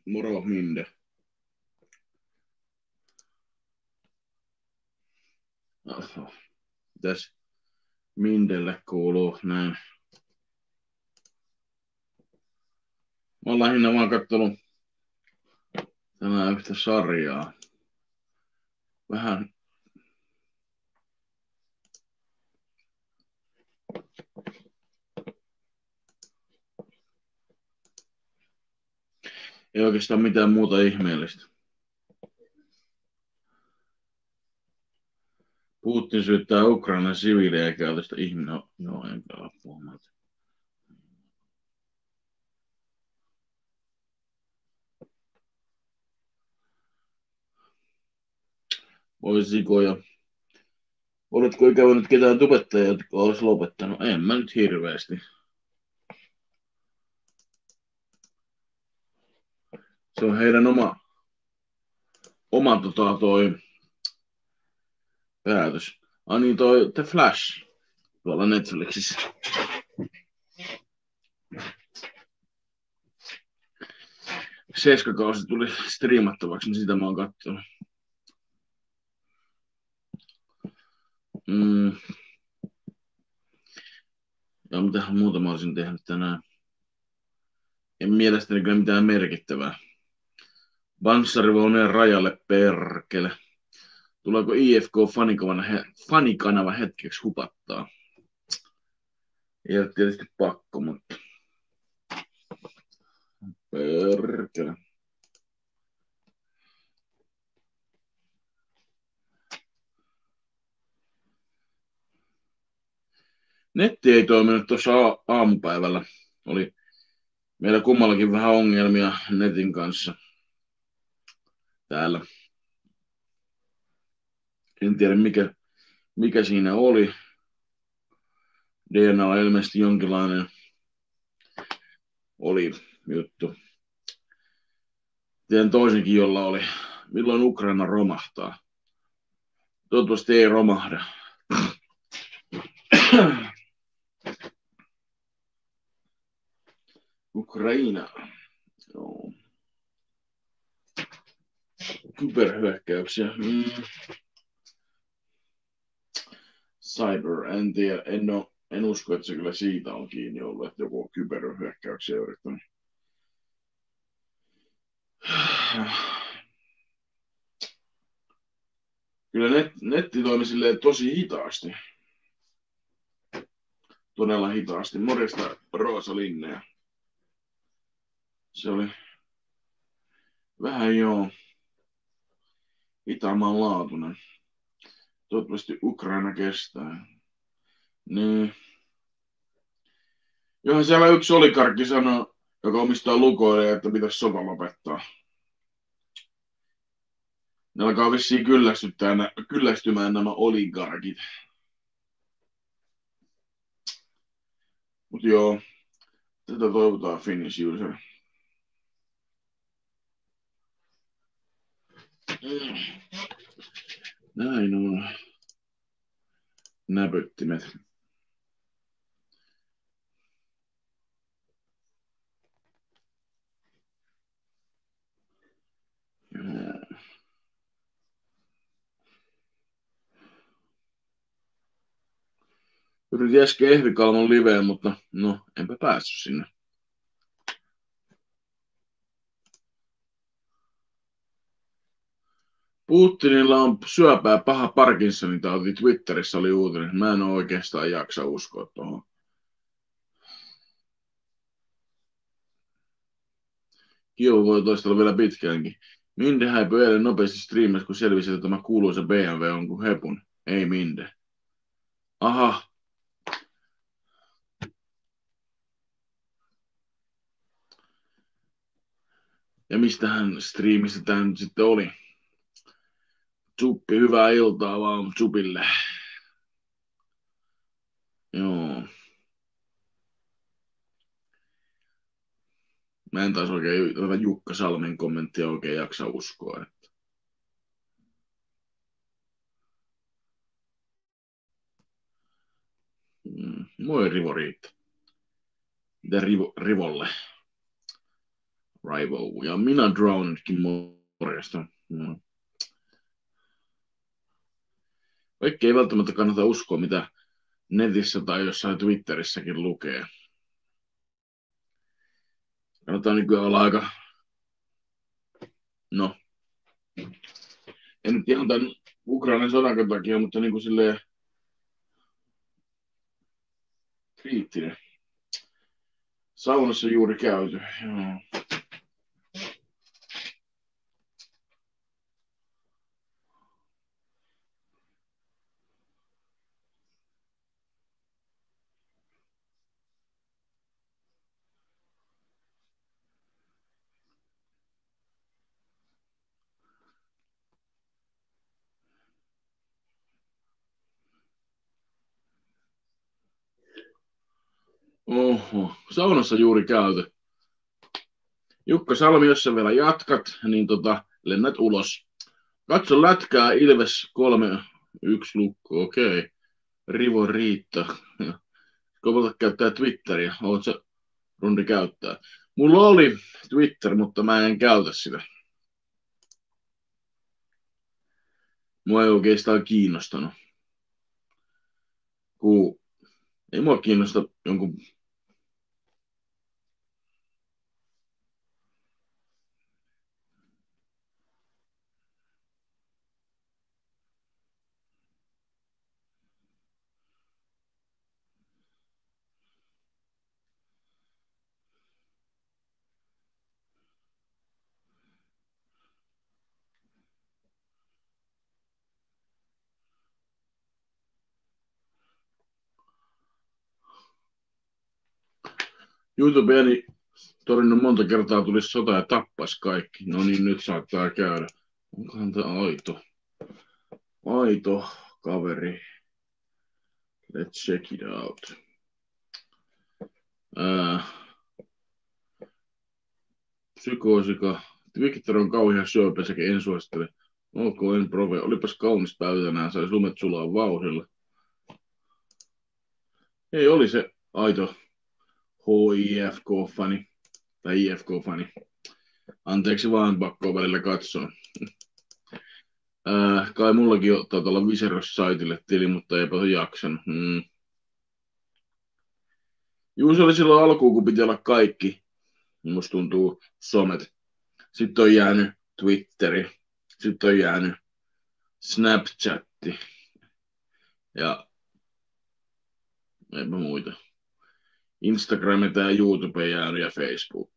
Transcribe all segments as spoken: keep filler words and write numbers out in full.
Moro Minde. Oho. Mitäs Mindelle kuuluu näin? Mä oon lähinnä vaan kattonut tänään yhtä sarjaa. Vähän ei oikeastaan mitään muuta ihmeellistä. Putin syyttää Ukrainan siviilejä käytöstä ihminen. No, joo, enkä ala puhumaan. Voisiko ja oletko ikävännyt ketään tubettajia, jotka olisi lopettanut? En mä nyt hirveästi. Se on heidän oma, oma tota, toi päätös. Ah niin, toi The Flash tuolla Netflixissä. Seiskakausi tuli striimattavaksi, niin sitä mä oon katsonut. Mm. Ja mitähän muuta mä olisin tehnyt tänään? En mielestäni kyllä mitään merkittävää. Banssarivaunujen rajalle perkele. Tuleeko I F K-fanikanava hetkeksi hupattaa? Ei ole tietysti pakko, mutta perkele. Netti ei toiminut tuossa aamupäivällä. Oli meillä kummallakin vähän ongelmia netin kanssa täällä. En tiedä mikä, mikä siinä oli. D N A on ilmeisesti jonkinlainen oli juttu. Tiedän toisenkin, jolla oli. Milloin Ukraina romahtaa? Toivottavasti ei romahda. Ukraina. Joo. Kyberhyökkäyksiä. Mm. Cyber, en tiedä. En, ole, en usko, että se kyllä siitä on kiinni ollut, että joku on kyberhyökkäyksiä yrittänyt. Kyllä net, netti toimi silleen tosi hitaasti. Todella hitaasti. Morjesta Roosa Linnea. Se oli vähän joo hitaamman laatuinen. Toivottavasti Ukraina kestää. Niin. Johan siellä yksi oligarkki sanoi, joka omistaa Lukoille, että pitäisi sota lopettaa. Ne alkaa vissiin kyllästymään nämä oligarkit. Mut joo, tätä toivotaan Finnish user. Näin on. Näpöttimet. Joo. Yritin äsken Ehvikalmon liveen, mutta no, enpä päässyt sinne. Putinilla on syöpää, paha Parkinsonin tauti. Twitterissä oli uutinen. Mä en ole oikeastaan jaksa uskoa tuohon. Kievo voi toistella vielä pitkäänkin. Minde häipyi eilen nopeasti striimissä, kun selvisi, että tämä kuuluisa B M W on kuin hepun. Ei Minde. Aha. Ja mistähän striimissä tämä nyt sitten oli? Tsuppi, hyvää iltaa vaan Tsupille. Joo. Mä en taas oikein tätä Jukka Salmen kommenttia oikein jaksa uskoa. Että... Mm, moi Rivo riittää. Mitä Rivo, Rivolle? Rival. Ja minä Drownedkin morjesta. No. Kaikki ei välttämättä kannata uskoa, mitä netissä tai jossain Twitterissäkin lukee. Kannattaa nykyään olla aika, no, en nyt ihan tämän Ukrainan sodan takia, mutta niin kuin silleen kriittinen. Saunassa juuri käyty. Joo. Oho, saunassa juuri käyty. Jukka Salmi, jos sä vielä jatkat, niin tota, lennät ulos. Katso lätkää, Ilves kolme yksi lukko, okei. Okay. Rivo Riitta. Kovalta käyttää Twitteriä, oot sä rundi käyttää. Mulla oli Twitter, mutta mä en käytä sitä. Mua ei oikeastaan kiinnostanut. Kun ei mua kiinnosta jonkun. YouTubeeni todennut monta kertaa tulisi sota ja tappas kaikki. No niin, nyt saattaa käydä. Onkohan tämä aito? Aito kaveri. Let's check it out. Ää, psykoosika. Twitter on kauhean syöpä sekä en suosittele. Ok, en prove. Olipas kaunis päivä tänään. Sai lumet sulaa vauhdilla. Ei, oli se aito H I F K-fani. Tai I F K-fani. Anteeksi vaan, pakko välillä katsoa. Äh, kai mullakin ottaa tuolla Viseros-saitille tili, mutta eipä ole jaksanut. Hmm. Juu, se oli silloin alkuun, kun piti olla kaikki. Musta tuntuu somet. Sitten on jäänyt Twitteri. Sitten on jäänyt Snapchatti. Ja eipä muita. Instagram ja YouTube jäänyt ja Facebook.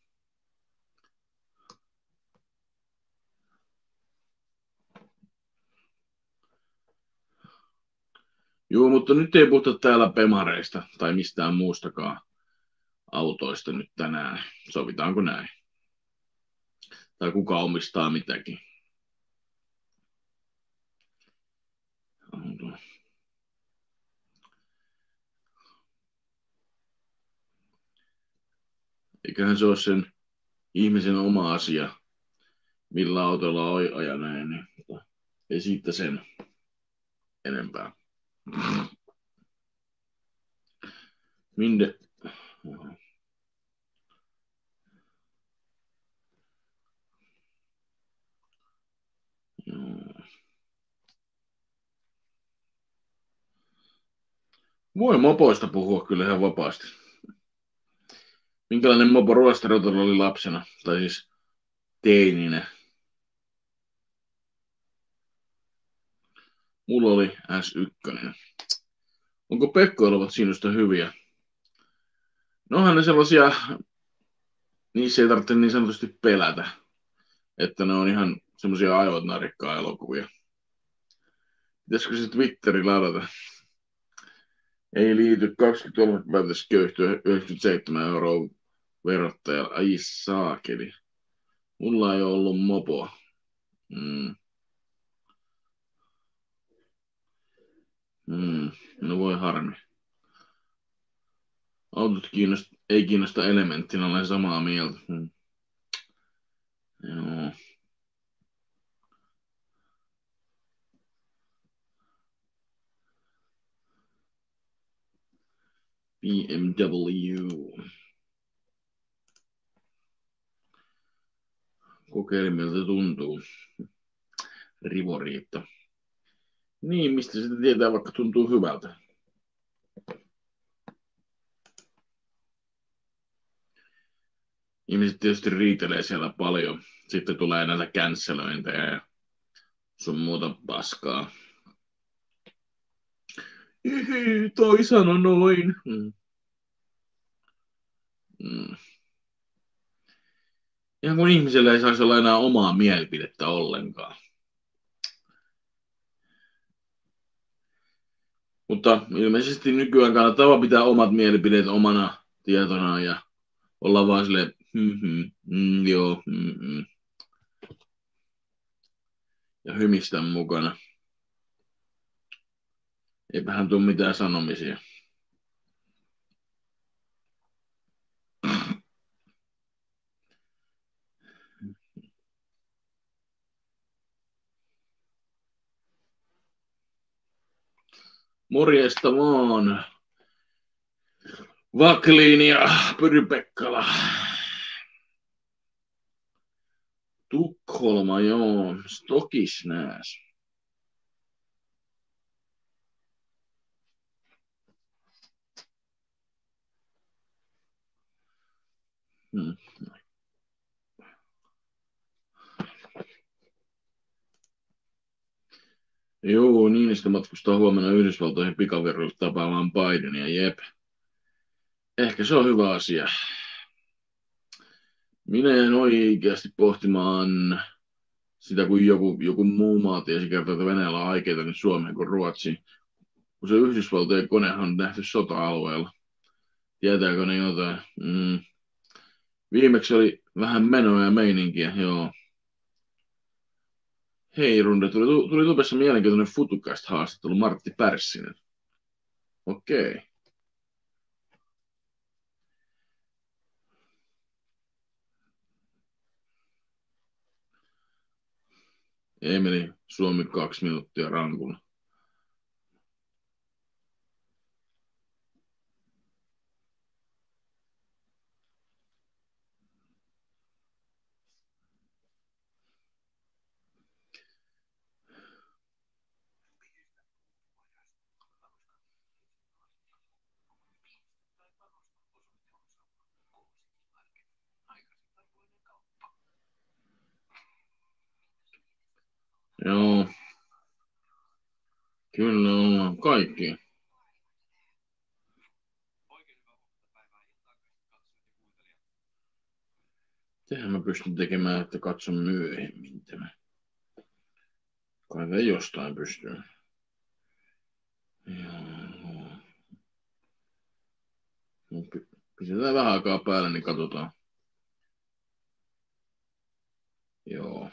Joo, mutta nyt ei puhuta täällä pemareista tai mistään muustakaan autoista nyt tänään. Sovitaanko näin? Tai kuka omistaa mitäkin. Eiköhän se ole sen ihmisen oma asia, millä autolla on ajaneen, niin ei siitä sen enempää. Minde? Voi mopoista puhua kyllä ihan vapaasti. Minkälainen mopo ruostarotolla oli lapsena, tai siis teininä? Mulla oli S yksi. Onko pekkoiluvat sinusta hyviä? No onhan ne sellaisia, niissä ei tarvitse niin sanotusti pelätä, että ne on ihan semmoisia aivot narikkaa elokuvia. Pitäisikö se Twitteri ladata? Ei liity kaksikymmentäkolme päätös köyhtyä yhdeksänkymmentäseitsemän euroa verottajalla. Ai saakeli. Mulla ei ole ollut mopoa. Mm. Mm. No voi harmi. Autot kiinnosta, ei kiinnosta elementtinä, olen samaa mieltä. Mm. Joo. B M W. Kokeilin, miltä tuntuu. Rivoriitta. Niin, mistä sitä tietää, vaikka tuntuu hyvältä. Ihmiset tietysti riitelee siellä paljon. Sitten tulee näitä cancelöintejä ja sun muuta paskaa. Hihi, toi sano noin. Mm. Mm. Ihan kun ihmisellä ei saisi olla enää omaa mielipidettä ollenkaan. Mutta ilmeisesti nykyään kannattaa vaan pitää omat mielipiteet omana tietonaan ja olla vaan silleen, mm-hmm, mm, joo, mm-hmm. Ja hymistä mukana. Eipähän tule mitään sanomisia. Morjesta vaan. Vakliin ja Pyry Pekkala. Tukholma, joo. Stokisnääs. Hmm. Joo, Niinistö matkustaa huomenna Yhdysvaltoihin pikaveroille tapaamaan Bidenia, jep. Ehkä se on hyvä asia. Minä en oikeasti pohtimaan sitä, kun joku, joku muu maa tiesi kertoa, että Venäjällä on aikeita niin Suomeen kuin Ruotsiin. Kun se Yhdysvaltojen konehan on nähty sota-alueella. Tietääkö ne jotain? Mm. Viimeksi oli vähän menoa ja meininkiä, joo. Hei Runde, tuli, tuli tupessa mielenkiintoinen Futucast-haastattelu Martti Pärssinen. Okei. Okay. Emeli, Suomi kaksi minuuttia rankulla. Joo. Kyllä on kaikki. Tehän mä pystyn tekemään, että katson myöhemmin tämän. Kai ei jostain pystyy. Joo. Pistetään vähän aikaa päälle, niin katsotaan. Joo.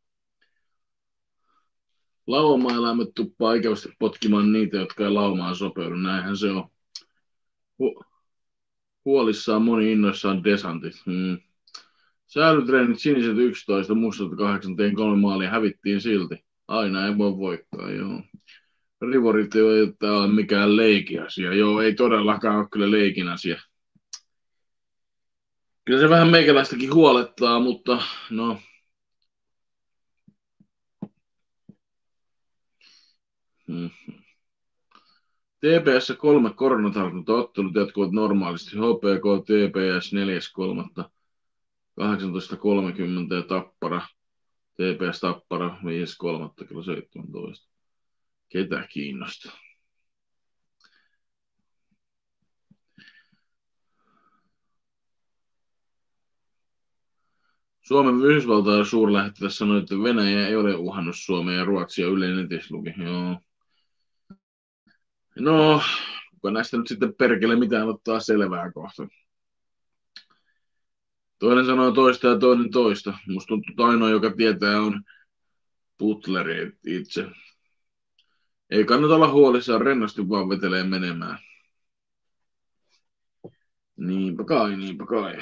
Laumaeläimet tuppaa ikävästi potkimaan niitä, jotka ei laumaan sopeudu. Näinhän se on. Hu- huolissaan moni innoissaan desantit. Hmm. Säälytreenit siniset yksitoista, mustat kahdeksan, tein kolme maalia, hävittiin silti. Aina ei voi voittaa, joo. Rivorit ei ole mikään leikin asia. Joo, ei todellakaan ole kyllä leikin asia. Kyllä se vähän meikäläistäkin huolettaa, mutta no. Hmm. T P S kolme koronatartuntaottelut jatkuvat normaalisti. H P K T P S neljäs kolmatta kahdeksantoista kolmekymmentä ja Tappara. T P S Tappara viides kolmatta kello seitsemäntoista. Ketä kiinnostaa? Suomen Yhdysvaltain suurlähettiläs sanoi, että Venäjä ei ole uhannut Suomea ja Ruotsia, Yle netissä luki. Joo. No, kuka näistä nyt sitten perkele mitään ottaa selvää kohta. Toinen sanoo toista ja toinen toista. Musta tuntuu, että ainoa, joka tietää, on Butleri itse. Ei kannata olla huolissaan, rennosti vaan vetelee menemään. Niinpä kai, niinpä kai.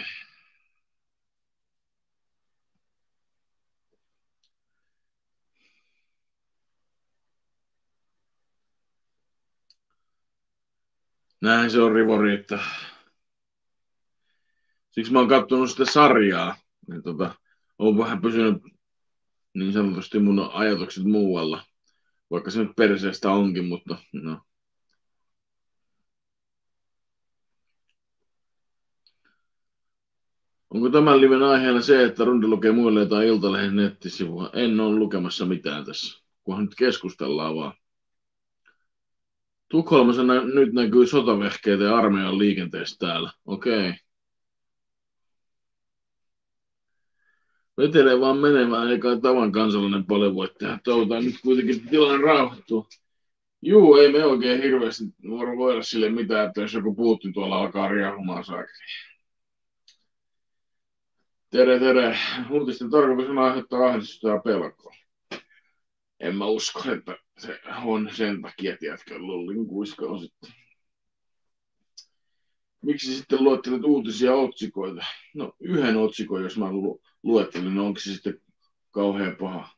Näin se on, Rivoriitta. Siksi mä oon kattonut sitä sarjaa. Niin tota, on vähän pysynyt niin sanotusti mun ajatukset muualla. Vaikka se nyt perseestä onkin, mutta no. Onko tämän liven aiheena se, että Runde lukee muille jotain Iltalehden nettisivua? En ole lukemassa mitään tässä, kunhan nyt keskustellaan vaan. Tukholmassa nä- nyt näkyy sotavehkeitä ja armeijan liikenteessä täällä. Okei. Vetelee vaan menemään, eikä tavan kansalainen paljon voi tehdä. Toivotaan nyt kuitenkin tilanne rauhoittuu. Juu, ei me oikein hirveästi voida sille mitään, että jos joku Putin tuolla alkaa riehumaan saakeli. Tere, tere. Uutisten tarkoitus on aiheuttaa ahdistusta ja pelkoa. En mä usko, että se on sen takia, tiedätkö, lullin kuiska on sitten. Miksi sitten luettelet uutisia otsikoita? No yhden otsikon, jos mä lu- luettelin, niin onko se sitten kauhean paha?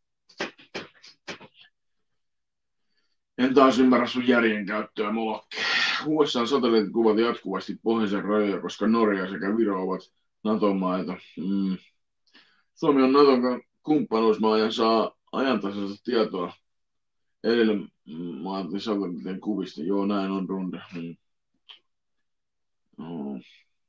En taas ymmärrä sun järjen käyttöä, Molokki. U S A-satelliitit kuvat jatkuvasti pohjoisen rajoja, koska Norja sekä Viro ovat NATO-maita. Mm. Suomi on Naton kumppanuusmaa ja saa ajantasaista tietoa edellä maatin satelliittien kuvista. Joo, näin on, Runde. Mm. No.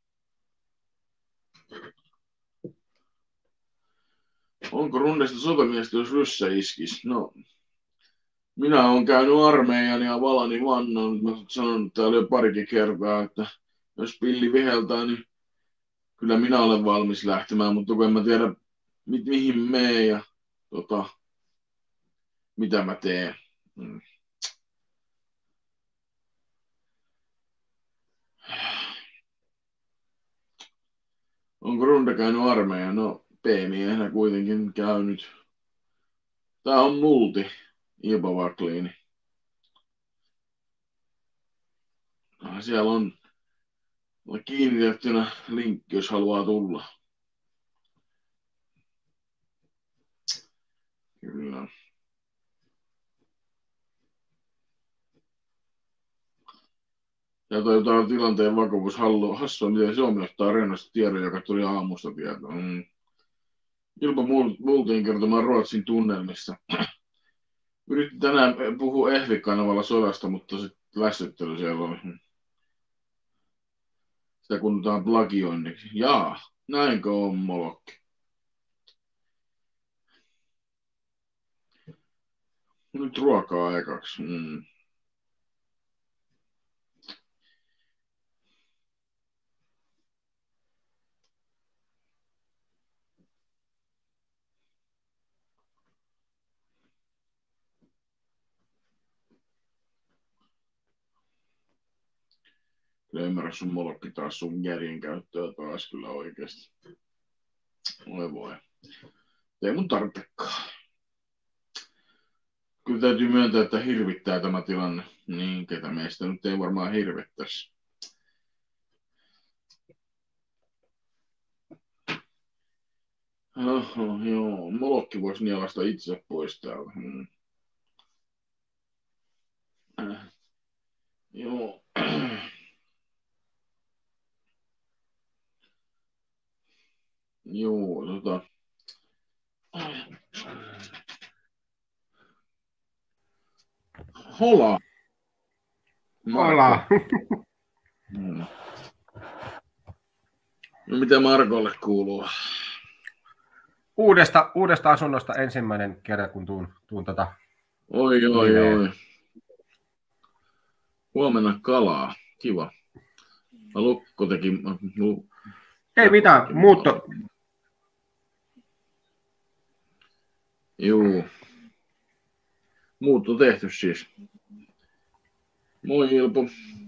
Onko Rundesta sotamiestä, jos ryssä iskisi? No, minä olen käynyt armeijan ja valani vannon. Mä sanon täällä jo parikin kertaa, että jos pilli viheltää, niin kyllä minä olen valmis lähtemään, mutta kun en mä tiedä, mi- mihin menen ja tota, mitä mä teen. Mm. Onko Runde käynyt armeijan? No, P-miehenä kuitenkin käynyt. Tää on multi, Ilpo Vakliini. Siellä on kiinnitettynä linkki, jos haluaa tulla. Kyllä. Ja toi tilanteen vakavuus hassua, miten Suomi ottaa rennosti tiedon, joka tuli aamusta tietoa. Mm. Ilpo Multiin kertomaan Ruotsin tunnelmista. Yritin tänään puhua Ehvi-kanavalla sodasta, mutta se lässyttely siellä oli. Sitä kunnataan plagioinniksi. Jaa, näinkö on, Molokki? Nyt ruokaa aikaksi. Mm. Kyllä ymmärrä sun, Molokki, taas sun järjen käyttöä taas kyllä oikeasti. Oi voi. Ei mun tarvitsekaan. Kyllä täytyy myöntää, että hirvittää tämä tilanne. Niin, ketä meistä nyt ei varmaan hirvittäisi. Oho, joo, Molokki voisi nielasta itse pois täältä. Hmm. Äh. Joo. Joo, tota. Hola. Hola. Hmm. No mitä Markolle kuuluu? Uudesta, uudesta asunnosta ensimmäinen kerta, kun tuun, tuun tota... Oi, oi, oi. Huomenna kalaa. Kiva. Lukko teki... Lu... Ei mitään, muutto... Juu. Muutto tehty siis. Moi Ilpo.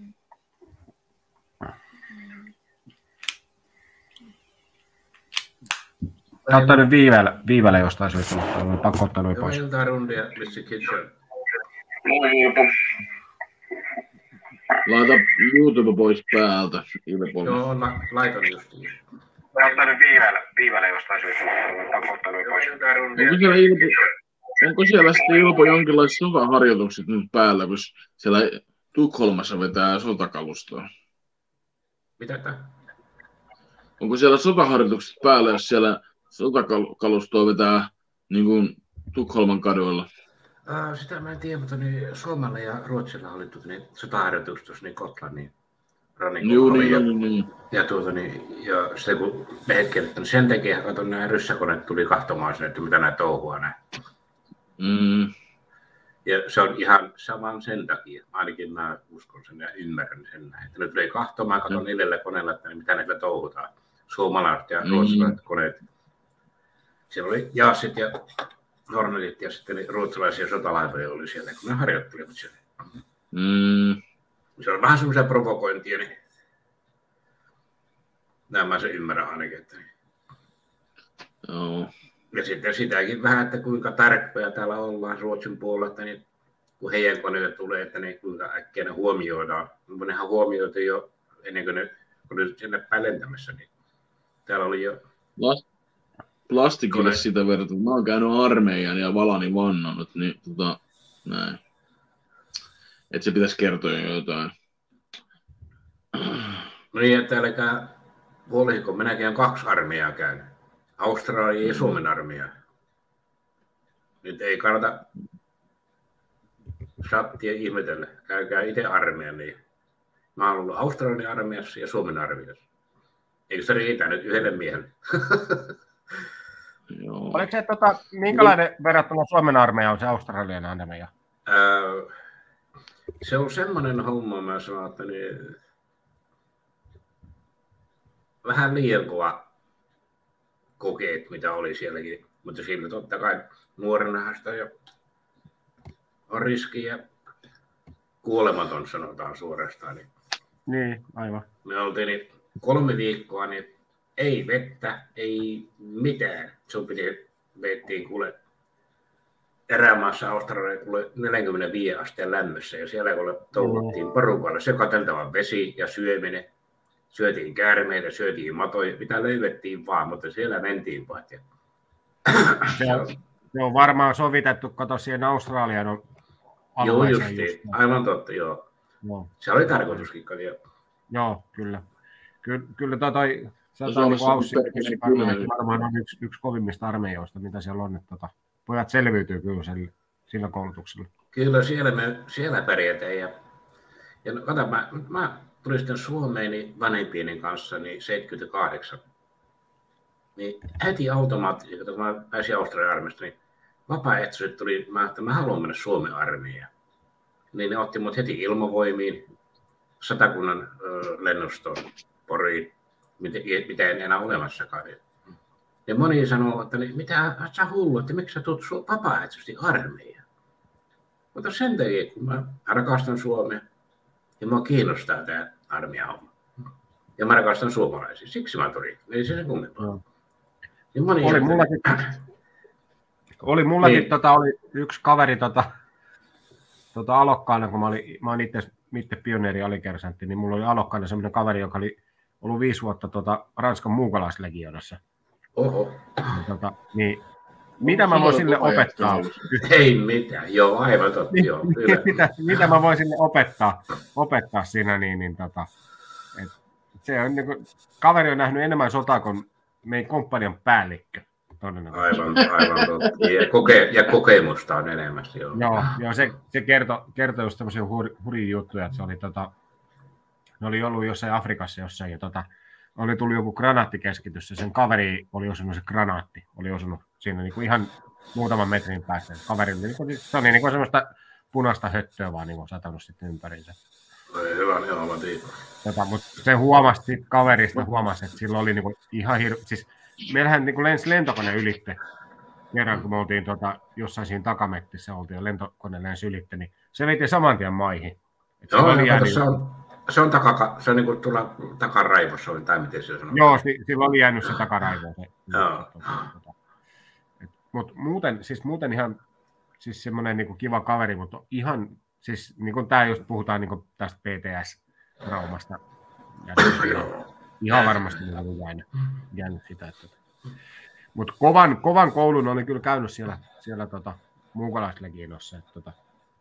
Sä oot tainnut viiveellä, viiveellä jostain syystä, mutta on pakko ottaa noin pois. Iltaa Rundia, Missi Kitchen. Moi Ilpo. Laita YouTube pois päältä, Ilpo. Joo, la, laitan justiin. Sä oot tainnut viiveellä, viiveellä jostain syystä, mutta on pakko ottaa noin pois. Iltaa Rundia. Onko siellä, Ilpo, onko siellä sitten Ilpo jonkinlaiset sotaharjoitukset nyt päällä, kun siellä Tukholmassa vetää sotakalustoa? Mitä tää? Onko siellä sotaharjoitukset päällä, jos siellä sotakalustoa vetää niin kuin Tukholman kaduilla? Uh, sitä mä en tiedä, mutta niin Suomella ja Ruotsilla oli tuota, niin sotaharjoitus tuossa niin Gotlannin rannikolla. Niin, ja, niin, niin. ja, tuota, niin, ja sitten kun lehdet kirjoittaneet, sen takia, kato, nämä ryssäkoneet tuli katsomaan sinne, että mitä nämä touhua näin. Mm. Ja se on ihan saman sen takia, ainakin mä uskon sen ja ymmärrän sen näin. Että nyt tuli kahtomaan, katon niillä koneilla, että mitä näillä touhutaan. Suomalaiset ja ruotsalaiset mm. koneet. Siellä oli jaassit ja hornetit ja sitten ruotsalaisia sotalaivoja oli siellä, kun ne harjoittelivat siellä. Mm. Se on vähän semmoisia provokointia, niin näin mä sen ymmärrän ainakin. Että... Oh. Ja sitten sitäkin vähän, että kuinka tarkkoja täällä ollaan Ruotsin puolella, että niin, kun heidän koneille tulee, että niin, kuinka äkkiä ne huomioidaan. Mutta nehän huomioitu jo ennen kuin ne oli sinne päin lentämässä, niin täällä oli jo... Plastikille Kone. sitä verran. Mä oon käynyt armeijan ja valani vannannut, niin tota, näin. Että se pitäisi kertoa jo jotain. No niin, että älkää huolihiko, minäkin olen kaksi armeijaa käynyt. Australia ja Suomen armeija. Nyt ei kannata sattia ihmetellä. Käykää itse armeijan. Niin. Mä oon ollut Australian armeijassa ja Suomen armeijassa. Eikö se riitä nyt yhdelle miehelle? Joo. Oliko se, tota, minkälainen verrattuna Suomen armeija on se Australian armeija? Öö, se on semmoinen homma, mä sanon, että niin, vähän liian kova kokeet, mitä oli sielläkin. Mutta siinä totta kai nuorenahan sitä jo on riski ja kuolematon, sanotaan suorastaan. Niin, niin aivan. Me oltiin niin kolme viikkoa, niin ei vettä, ei mitään. Sun piti, veettiin kuule erämaassa Australiassa kuule neljäkymmentäviisi asteen lämmössä ja siellä kuule touhuttiin porukalla sekoiteltava vesi ja syöminen. Syötiin käärmeitä, syötiin matoja, mitä löydettiin vaan, mutta siellä mentiin vaan. Se on, se on varmaan sovitettu, kato siihen Australian alueeseen. Joo, justiin. Aivan totta, joo. joo. Se oli tarkoituskin, joo. Joo, kyllä. Ky- kyllä toi, toi Suomessa niin varmaan on yksi, yksi kovimmista armeijoista, mitä siellä on. Että tota, pojat selviytyy kyllä sillä, sillä koulutuksella. Kyllä, siellä, me, siellä pärjätään. Ja, ja no, kato, mä, mä tulin sitten Suomeen niin vanhempieni kanssa niin seitsemänkymmentäkahdeksan. Niin heti automaattisesti, kun mä pääsin Australian armeijasta, niin vapaaehtoiset tuli, mä, että mä haluan mennä Suomen armeijaan. Niin ne otti mut heti ilmavoimiin, Satakunnan ö, lennostoon, Poriin, mitä, mitä en enää olemassakaan. Ja moni sanoo, että niin, mitä sä hullu, että miksi sä tulet vapaaehtoisesti armeijaan? Mutta sen takia, kun mä rakastan Suomea ja mua kiinnostaa tää armeijahomma. Ja mä rakastan suomalaisia, siksi mä tulin, ei se sen kummempaa. No. Niin moni oli mullakin, oli mullakin niin. tota, oli yksi kaveri tota, tota alokkaana, kun mä olin, mä olin itse, itse pioneeri alikersantti, niin mulla oli alokkaana semmoinen kaveri, joka oli ollut viisi vuotta tota, Ranskan muukalaislegionassa. Oho. Niin, tota, niin, mitä mä voin sille opettaa? Ei mitään, joo, aivan totta, joo. mitä, mitä mä voin sille opettaa, opettaa siinä, niin, niin tota, et, se on, niin kuin, kaveri on nähnyt enemmän sotaa kuin meidän komppanian päällikkö. Aivan, aivan totta. Ja, koke, ja kokemusta on enemmän. Joo, joo, joo se, se kertoi, kertoi just tämmöisiä hur, hurjia juttuja, että se oli, tota, ne oli ollut jossain Afrikassa jossain, ja tota, oli tullut joku granaattikeskitys, ja sen kaveri oli osunut se granaatti, oli osunut siinä niin kuin ihan muutaman metrin päästä. Kaveri oli, niin kuin, se oli niin kuin semmoista punaista höttöä vaan niin kuin satanut sitten ympäriinsä. Hyvä, niin aivan tota, mutta se huomasi siitä kaverista, huomasi, että sillä oli niin kuin ihan hirveä, siis meillähän niin kuin lensi lentokone ylitte, kerran kun me oltiin tota, jossain siinä takamettissä, oltiin ja lentokone lensi ylitte, niin se veti saman tien maihin. Joo, oli jäänyt... se on, se on, taka, se on niin kuin tuolla takaraivossa, tai miten se sanoo. Joo, sillä oli jäänyt se takaraivo. Se, Joo. Tota, mutta muuten, siis muuten ihan siis semmoinen niin kuin kiva kaveri, mutta ihan, siis niin kuin tämä just puhutaan niin kuin tästä P T S-traumasta. Ja ihan, ihan varmasti niin on jäänyt, jäänyt sitä. Että, mutta kovan, kovan koulun oli kyllä käynyt siellä, siellä tota, muukalaislegionossa. Että, tota.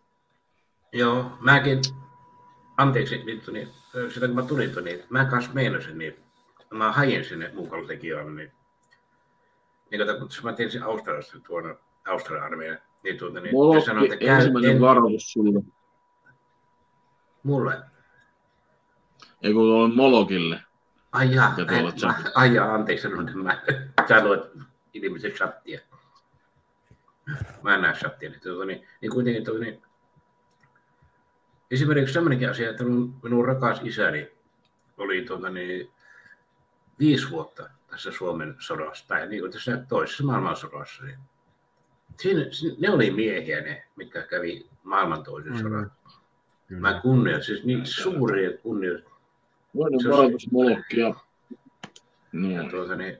Joo, mäkin, anteeksi vittu, niin sitä kun mä tulin, niin mä kanssa meinasin, niin mä hain sinne muukalaislegioon, niin niin kato, kun mä tiesin Australiasta tuonne Australian armeijan, niin tuota, niin Molokki, sanoi, että käy ensimmäinen en... varoitus sulle. Mulle? Ei kun tuolle Molokille. Ai jaa, mä, ai jaa, anteeksi sanon, että mä sä luet ilmeisesti chattia. Mä en näe chattia. Niin, tuota, niin, niin kuitenkin tuota, niin, esimerkiksi sellainenkin asia, että minun, minun rakas isäni oli tuota, niin, viisi vuotta tässä Suomen sodassa, tai niin kuin tässä toisessa maailmansodassa. Niin. Siinä, ne oli miehiä ne, mitkä kävi maailman toisen sodan. Mm. Mä kunnioitan, siis niin suuria kunnioitan. Voin varoitus Molokkia. No. Tuota, niin,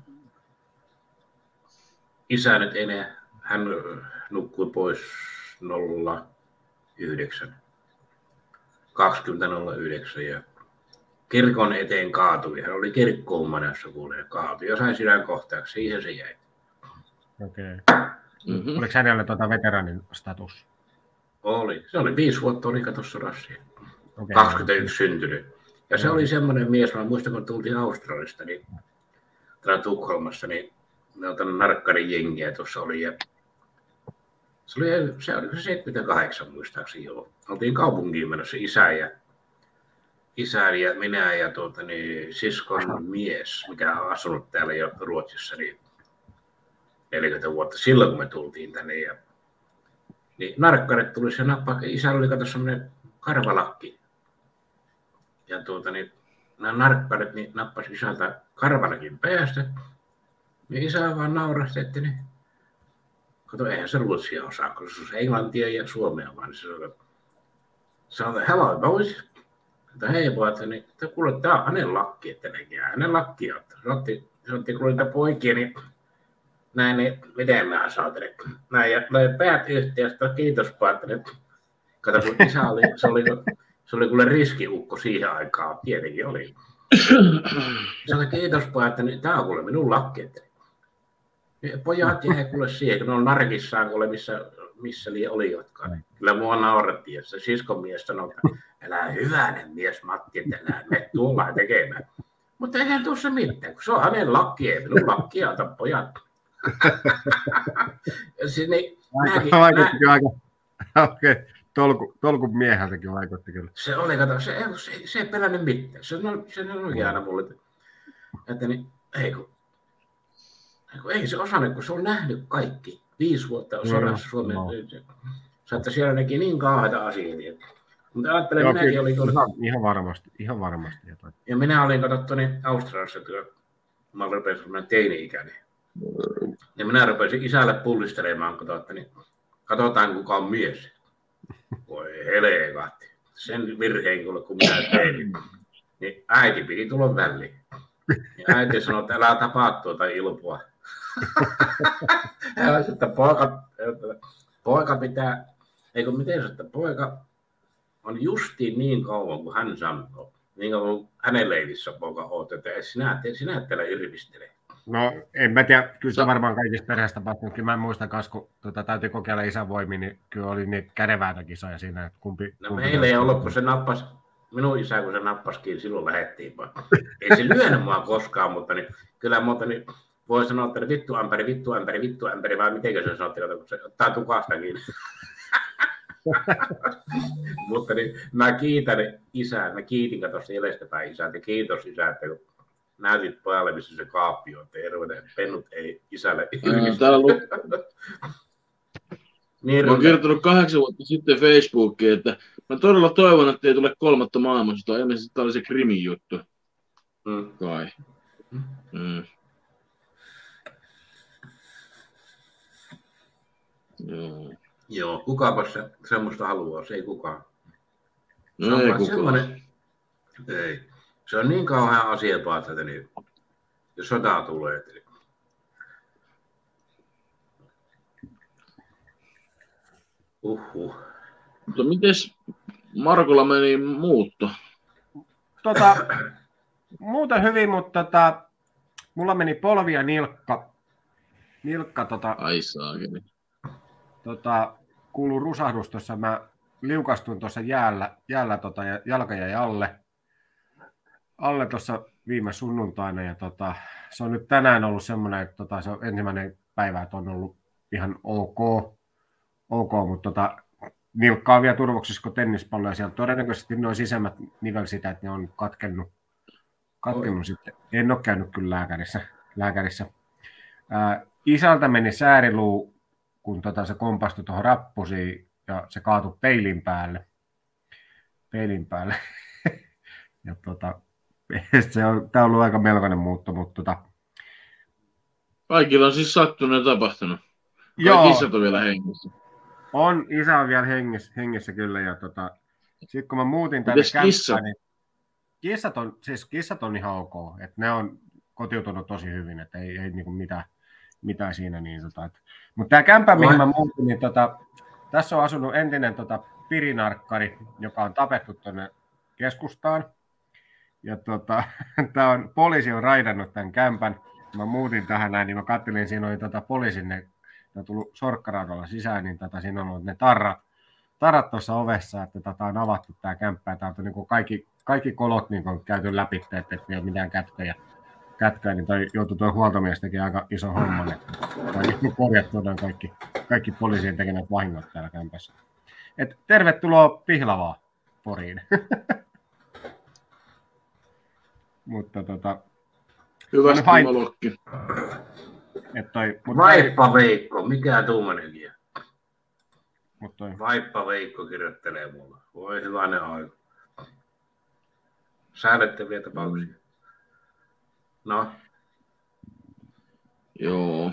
isä nyt enää, hän nukkui pois nolla yhdeksän, kaksikymmentä nolla yhdeksän ja kirkon eteen kaatui. Hän oli kirkkoon manassa kuulee kaatui ja sai sydänkohtaaksi, siihen se jäi. Okei. Okay. Mm-hmm. Oliko hänellä tuota veteraanin status? Oli. Se oli viisi vuotta, oli kato sodassa. Okay. kaksikymmentäyksi syntynyt. Ja se oli semmoinen mies, mä muistan kun tultiin Australista, niin täällä Tukholmassa, niin me otan narkkarin jengiä tuossa oli. Ja se oli se oli seitsemänkymmentäkahdeksan muistaakseni joo. Oltiin kaupunkiin menossa isä ja, isä ja minä ja tuota, niin, siskon mies, mikä on asunut täällä jo Ruotsissa niin neljäkymmentä vuotta silloin, kun me tultiin tänne. Ja, niin narkkarit tuli se nappa, isä oli kato semmoinen karvalakki. Ja tuota, niin, nämä narkkarit niin nappasi isältä karvanakin päästä. Niin isä vaan naurasti, että niin, kato, eihän se ruotsia osaa, kun se on englantia ja suomea vaan. Se sanoi, että hello boys. Että hei pojat, niin kuule, tää on hänen lakki, että näkee hänen lakkia. Se otti, se otti kuule niitä poikia, niin näin, niin miten mä saatelin. Näin, ja löi päät yhteen, ja kiitos pojat. Kato, kun isä oli, se oli, se oli kuule riskiukko siihen aikaan, tietenkin oli. Sanoin, kiitos pojat, että tämä on kuule minun lakki. Että pojat jäi kuule siihen, kun ne on narkissaan kuule missä, missä li olivatkaan. Kyllä mua naurettiin, ja se siskon mies sanoi, että älä hyvänen mies Matti, että älä mene tuolla tekemään. Mutta eihän tuossa mitään, kun se on hänen lakki, ei minun lakki, ota pojat. Niin, mäkin, vaikutti mä... aika, okei, okay. Tolku, tolkun mieheltäkin vaikutti kyllä. Se oli, kato, se, se, se ei pelännyt mitään. Se on, se on oikein aina mulle, että niin, ei kun, ei, kun, ei se osannut, kun se on nähnyt kaikki. Viisi vuotta on sodassa Suomen. No. Saatte siellä näki niin kauheita asioita. Mutta ajattelen, joo, minäkin olin tuolla. Ihan, ihan varmasti, ihan varmasti jotain. Ja minä olin katsottu niin Australiassa, kun mä rupesin semmoinen teini-ikäinen. Ja minä rupesin isälle pullistelemaan, katsotaan, niin katsotaan kuka on mies. Voi helekahti. Sen virheen kuule, kun minä tein, niin äiti piti tulla väliin. Ja äiti sanoi, että älä tapaa tuota ilpoa. Hän sanoi, että poika, poika pitää, eikö miten se, että poika on justiin niin kauan kuin hän sanoo. Niin kauan kuin hänen leivissä poika oot, että sinä, sinä et täällä irvistele. No en mä tiedä, kyllä se varmaan kaikista perheistä tapahtunut. Kyllä mä en muista, kun tuota, täytyy kokeilla isän voimin, niin kyllä oli niitä kädeväitä kisoja siinä. Että kumpi, no kumpi meillä ei ollut, kun se nappasi, minun isä kun se nappasikin, silloin lähdettiin vaan. Ei se lyönyt mua koskaan, mutta niin, kyllä muuta niin voi sanoa, että vittu ämpäri, vittu ämpäri, vittu ämpäri, vai mitenkö se sanottiin, kun se ottaa tukastakin. Mutta niin, mä kiitän isää, mä kiitin tuosta jäljestäpäin isää, että kiitos isä, että kun näytit pojalle, missä se kaappi on, että ervoinen pennut ei isälle ilmistä. Niin, mä oon kertonut kahdeksan vuotta sitten Facebookiin, että mä todella toivon, että ei tule kolmatta maailmansotaa. Ilmeisesti tämä oli se Krimin juttu. Mm. Kai. Mm. Joo. Joo, kukaapa se semmoista haluaa, se ei kukaan. No se ei kukaan. Semmoinen... Ei. Se on niin kauhean asiapaat, että niin, jos sota tulee. Että... Uhuh. Mutta mites Markolla meni muutto? Tota, muuta hyvin, mutta tota, mulla meni polvi ja nilkka. Nilkka tota, Ai saakeli. Tota, kuului rusahdus tuossa. Mä liukastuin tuossa jäällä, jäällä tota, ja jalka jäi alle. Alle tuossa viime sunnuntaina ja tota, se on nyt tänään ollut semmoinen, että tota, se on ensimmäinen päivä, että on ollut ihan ok, ok mutta tota, nilkka on vielä turvoksissa kuin tennispallo ja siellä todennäköisesti nuo sisämmät nivel sitä, että ne on katkennut, katkennut sitten. En ole käynyt kyllä lääkärissä. lääkärissä. Ää, isältä meni sääriluu, kun tota, se kompastui tuohon rappusiin ja se kaatui peilin päälle. Peilin päälle. ja tota, se on, tämä on ollut aika melkoinen muutto, mutta tota... Kaikilla on siis sattunut ja tapahtunut. Joo. Isät on vielä hengissä. On, isä on vielä hengissä, hengissä kyllä. Ja tota, sitten kun mä muutin tänne kämppään, niin kissat on, siis kissat on ihan ok. Että ne on kotiutunut tosi hyvin, että ei, ei niinku mitään, mitään siinä. Niin, tota, mutta tämä kämppä, mihin mä muutin, niin tota, tässä on asunut entinen tota, pirinarkkari, joka on tapettu tuonne keskustaan. Ja tota, tää on, poliisi on raidannut tämän kämpän. Mä muutin tähän näin, niin mä katselin, siinä oli tota, poliisin, ne, ne on tullut sorkkaraudalla sisään, niin tota, siinä on ollut ne tarrat, tarrat tuossa ovessa, että tota, on avattu tämä kämppä. Tää on niin kuin kaikki, kaikki kolot niin on käyty läpi, että ei ole mitään kätköjä. kätköjä niin toi, joutui tuo huoltomies tekemään aika iso homma. Niin korjattu kaikki, kaikki poliisien tekemät vahingot täällä kämpässä. Et tervetuloa Pihlavaa Poriin. Mutta tota... Hyvästi hain... molokki. Vaippa Veikko, mikä tuumanenkin. Toi... Vaippa Veikko kirjoittelee mulle. Voi hyvänen aika. Säädettäviä tapauksia. No. Joo.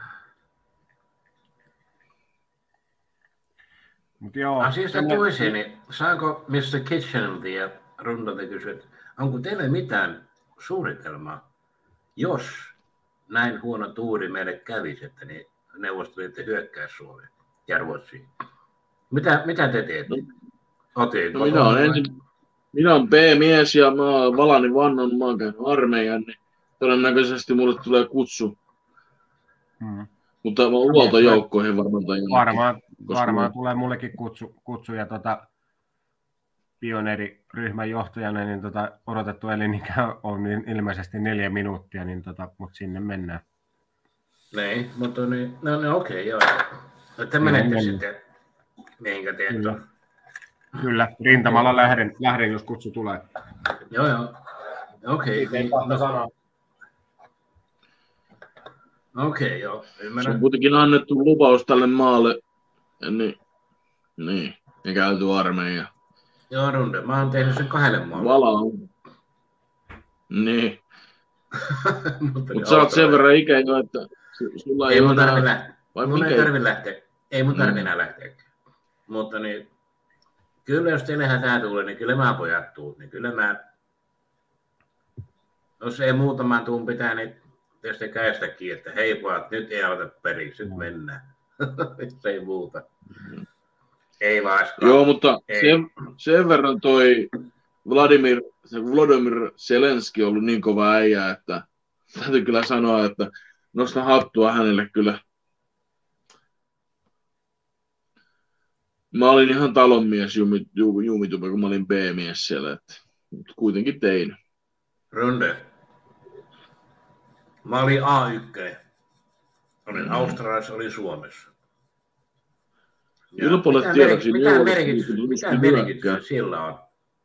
Mut joo. Asiasta toiseen, niin saanko mister Kitchenilta ja Rundalta kysyä, onko teillä mitään suunnitelmaa, jos näin huono tuuri meille kävisi, että niin Neuvostoliitto hyökkää Suomeen ja Ruotsiin? Mitä, mitä te teette? No, no minä olen ensin, minä olen B-mies ja mä olen Valani Vannon, mä olen käynyt armeijan, niin todennäköisesti mulle tulee kutsu. Hmm. Mutta mä huoltojoukkoihin varmaan tai Varmaan, varmaan mä... tulee mullekin kutsu, kutsu ja tota, pioneeriryhmän johtajana, niin tota, odotettu elinikä on niin ilmeisesti neljä minuuttia, niin tota, mutta sinne mennään. Niin, mutta niin, no, no okei, okay, joo. Te menette niin, sitten, mihinkä teet Kyllä. Kyllä, rintamalla lähden, lähden, jos kutsu tulee. Joo, joo. Okei. Okay. No, Okei, okay, joo. Ymmärrän. Se on kuitenkin annettu lupaus tälle maalle, niin, niin. ja käyty armeija. Joo, Runde, mä oon tehnyt sen kahdelle maalle. Vala on. Niin. Mutta Mut sä oot sen verran ikä jo, että sulla ei, ei mun tarvi lähteä. Mun mikä? ei tarvi lähteä. Ei mun tarvi enää lähteä. Mutta niin, kyllä jos teille hätää tulee, niin kyllä mä pojat tuut. Niin kyllä mä, jos ei muutamaan tuun pitää, niin tietysti käestäkin, että hei pojat, nyt ei aloita periksi, nyt mennään. Se ei muuta. Ei vaaskaan. Joo, mutta sen, sen verran toi Vladimir, se Volodymyr Zelenski on ollut niin kova äijä, että täytyy kyllä sanoa, että nostan hattua hänelle kyllä. Mä olin ihan talonmies jumitupa, kun mä olin B-mies siellä, että, mutta kuitenkin tein. Runde. Mä olin A yksi. Olin mm. Australiassa, olin Suomessa. Ilpoille tiedoksi. Mitä merkitystä sillä on?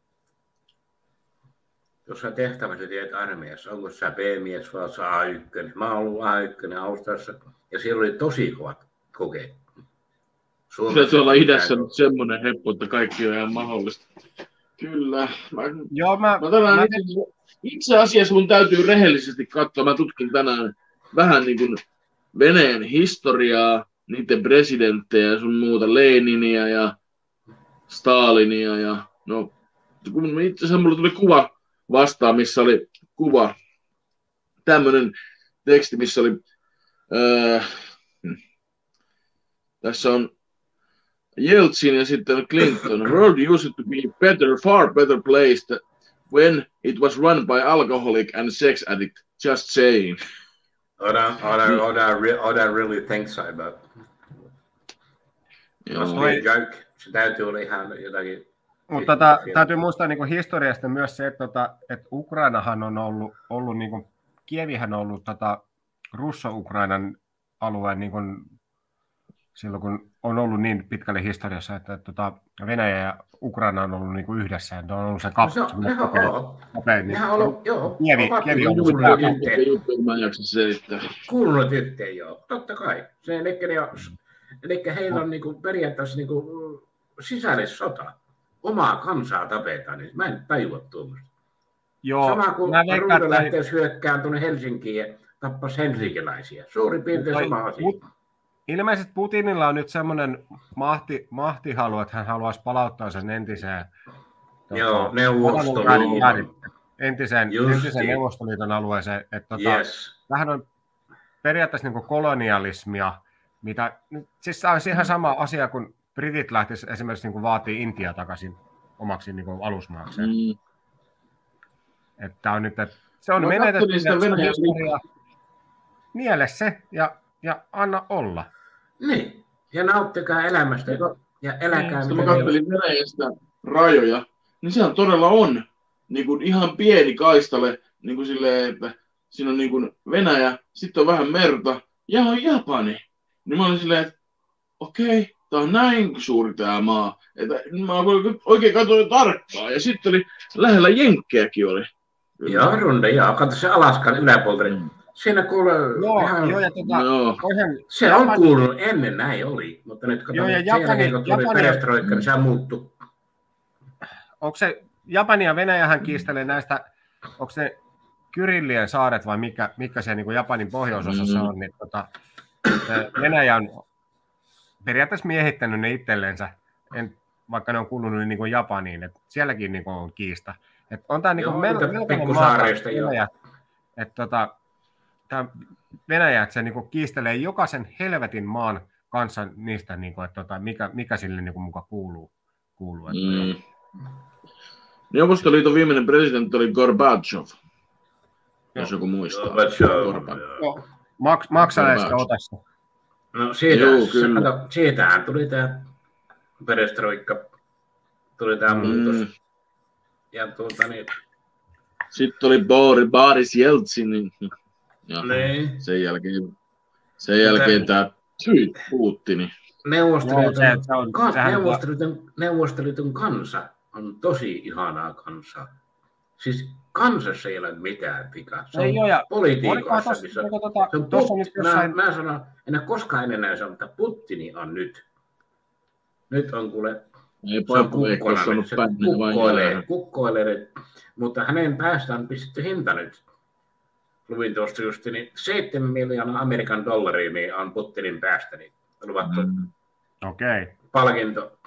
Jos sä tehtävässä teet armeijassa, onko sä B-mies vai A yksi? Mä oon ollut A yksi Australiassa ja siellä oli tosi kovat kokeet. Kyllä tuolla idässä on semmoinen heppu, että kaikki on ihan mahdollista. Kyllä. Mä, Joo, mä, mä tänään mä... Itse, itse asiassa mun täytyy rehellisesti katsoa. Mä tutkin tänään vähän niin kuin Venäjän historiaa, niiden presidenttejä ja sun muuta, Leninia ja Stalinia. Ja, no, kun itse asiassa mulle tuli kuva vastaan, missä oli kuva, tämmöinen teksti, missä oli, öö, tässä on Yeltsin ja sitten Clinton. The world used to be better, far better place when it was run by alcoholic and sex addict. Just saying. Oda, Oda, Oda, Oda really thinks so, but... Joo. Se joke. Se täytyy olla ihan jotakin Mutta tota, täytyy muistaa niin kuin historiasta myös se, että, tota, että Ukrainahan on ollut, ollut niin kuin, Kievihän on ollut tota, Russo-Ukrainan alueen niin kuin, silloin, kun on ollut niin pitkälle historiassa, että, että, että Venäjä ja Ukraina on ollut niin kuin yhdessä. Ne on ollut se kapsu. No, nehän on nopein, niin, ollut, joo. Kievi, Kievi on ollut se kuulunut yhteen, joo. Totta kai. Se, eli, eli heillä on niin kuin, periaatteessa niin kuin, sisällissota. Omaa kansaa tapetaan, niin mä en tajua tuommoista. Joo, sama kuin Ruudo lähteisi hyökkään tuonne Helsinkiin ja tappaisi helsinkiläisiä. Suurin piirtein sama asia. Mut, ilmeisesti Putinilla on nyt semmoinen mahti, mahtihalu, että hän haluaisi palauttaa sen entiseen, joo, Neuvostoliiton. Entiseen, entiseen Neuvostoliiton alueeseen. Että, tota, yes. Tämähän on periaatteessa niin kuin kolonialismia, mitä, siis se on ihan sama asia, kun britit lähtisivät esimerkiksi niin kuin vaatii Intiaa takaisin omaksi niin kuin alusmaakseen. Mm. Että on nyt, että se on menetetty historia. Niele se ja, ja anna olla. Niin, ja nauttikaa elämästä ja eläkää. Sitten mä katselin Venäjästä rajoja, niin sehän todella on niin kuin ihan pieni kaistale, niin kuin silleen, että siinä on niin kuin Venäjä, sitten on vähän merta ja on Japani. Niin mä olin silleen, että okei, okay, tää on näin suuri tää maa. Että mä oikein katsoin tarkkaan ja sitten oli lähellä Jenkkejäkin oli. Joo, runde, joo. Katso se Alaskan yläpuolella. Siinä kuulee joo, ihan... Joo, ja tota, joo. Se Japani... on kuulunut, ennen näin oli, mutta nyt katsotaan, että sen jälkeen kun tuli perestroikka, niin se muuttui. Onko se, Japani ja Venäjähän kiistelee näistä, onko se Kyrillien saaret vai mikä, mikä se niin kuin Japanin pohjoisosassa on, niin tota, Venäjä on periaatteessa miehittänyt ne itsellensä, en, vaikka ne on kuulunut niin kuin Japaniin, että sielläkin niin kuin on kiista. Et on tämä niin melkoinen maa, Venäjä, että tota, tämä Venäjä, että se niin kuin kiistelee jokaisen helvetin maan kanssa niistä, niin kuin, että tota, mikä, mikä sille niin kuin muka kuuluu. kuuluu että mm. Neuvostoliiton viimeinen presidentti oli Gorbachev, jos joku muistaa. Gorbachev. Maks, Maksalaista otassa. No siitä, Joo, se, kato, siitähän tuli tämä perestroikka, tuli tämä mm. muutos. Ja tuota niin... Sitten oli Boris, Boris Jeltsin, niin, ja niin. sen jälkeen, sen jälkeen tämä syyt Putini. Neuvostoliiton, no, se, on, ka, Neuvostoliiton, Neuvostoliiton kansa on tosi ihanaa kansaa. Siis kansassa ei ole mitään vikaa. Se on ei, politiikassa, missä se on, tota, se on put, jossain... mä, mä sanon, en ole koskaan ennen näin sanonut, että Putini on nyt. Nyt on kuule... Ei kukkolainen, se kukkoilee, kukkoilee, mutta hänen päästään on pistetty hinta nyt. Luvin tuosta just, niin seitsemän miljoonaa Amerikan dollaria niin on Putinin päästä, niin luvattu mm. okay. palkinto.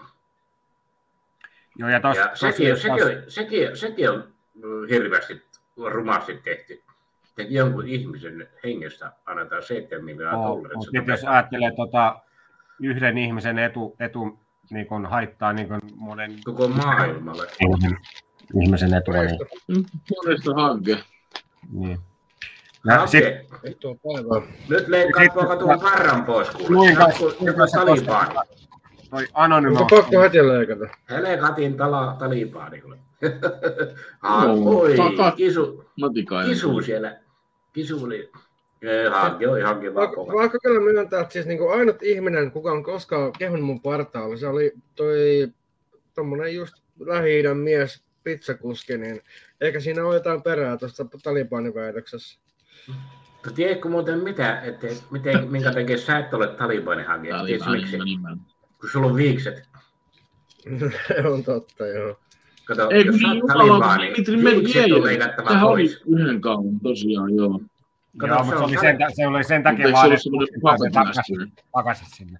Joo, ja tos, ja tos, sekin, tos, sekin, on, sekin, sekin on hirveästi, rumasti tehty. Että jonkun ihmisen hengestä annetaan seitsemän miljoonaa oh, dollaria. Nyt jos ajattelee tota, yhden ihmisen etu, etu niin kun haittaa niin kun monen... Koko maailmalle. Ihmisen etu. Monesta hanke. Niin. No, sit... Nyt leikkaa tuo tuon parran pois, kuule. Joku talibaani. Toi anonyma. Onko pakko heti leikata? Helekatin tala, talibaani, kuule. Oi, kisu, kisu siellä. Kisu oli... Hanki on ihan kiva kova. Vaikka kyllä myöntää, että siis niinku ainut ihminen, kuka on koskaan kehunut mun partaalla, se oli toi tommonen just Lähi-idän mies, pizzakuski, niin eikä siinä ole jotain perää tuossa Talibanin väitöksessä. Tiedätkö muuten mitä, että miten, minkä takia sä et ole Talibanin hakija? Miksi? Kun sulla on viikset. On totta, joo. Kato, ei, jos sä oot Talibani, viikset on leikattava pois. Sehän oli yhden kauan tosiaan, joo. Kato, joo, mutta se oli, sen, se oli sen takia vaan, että takaisin sinne.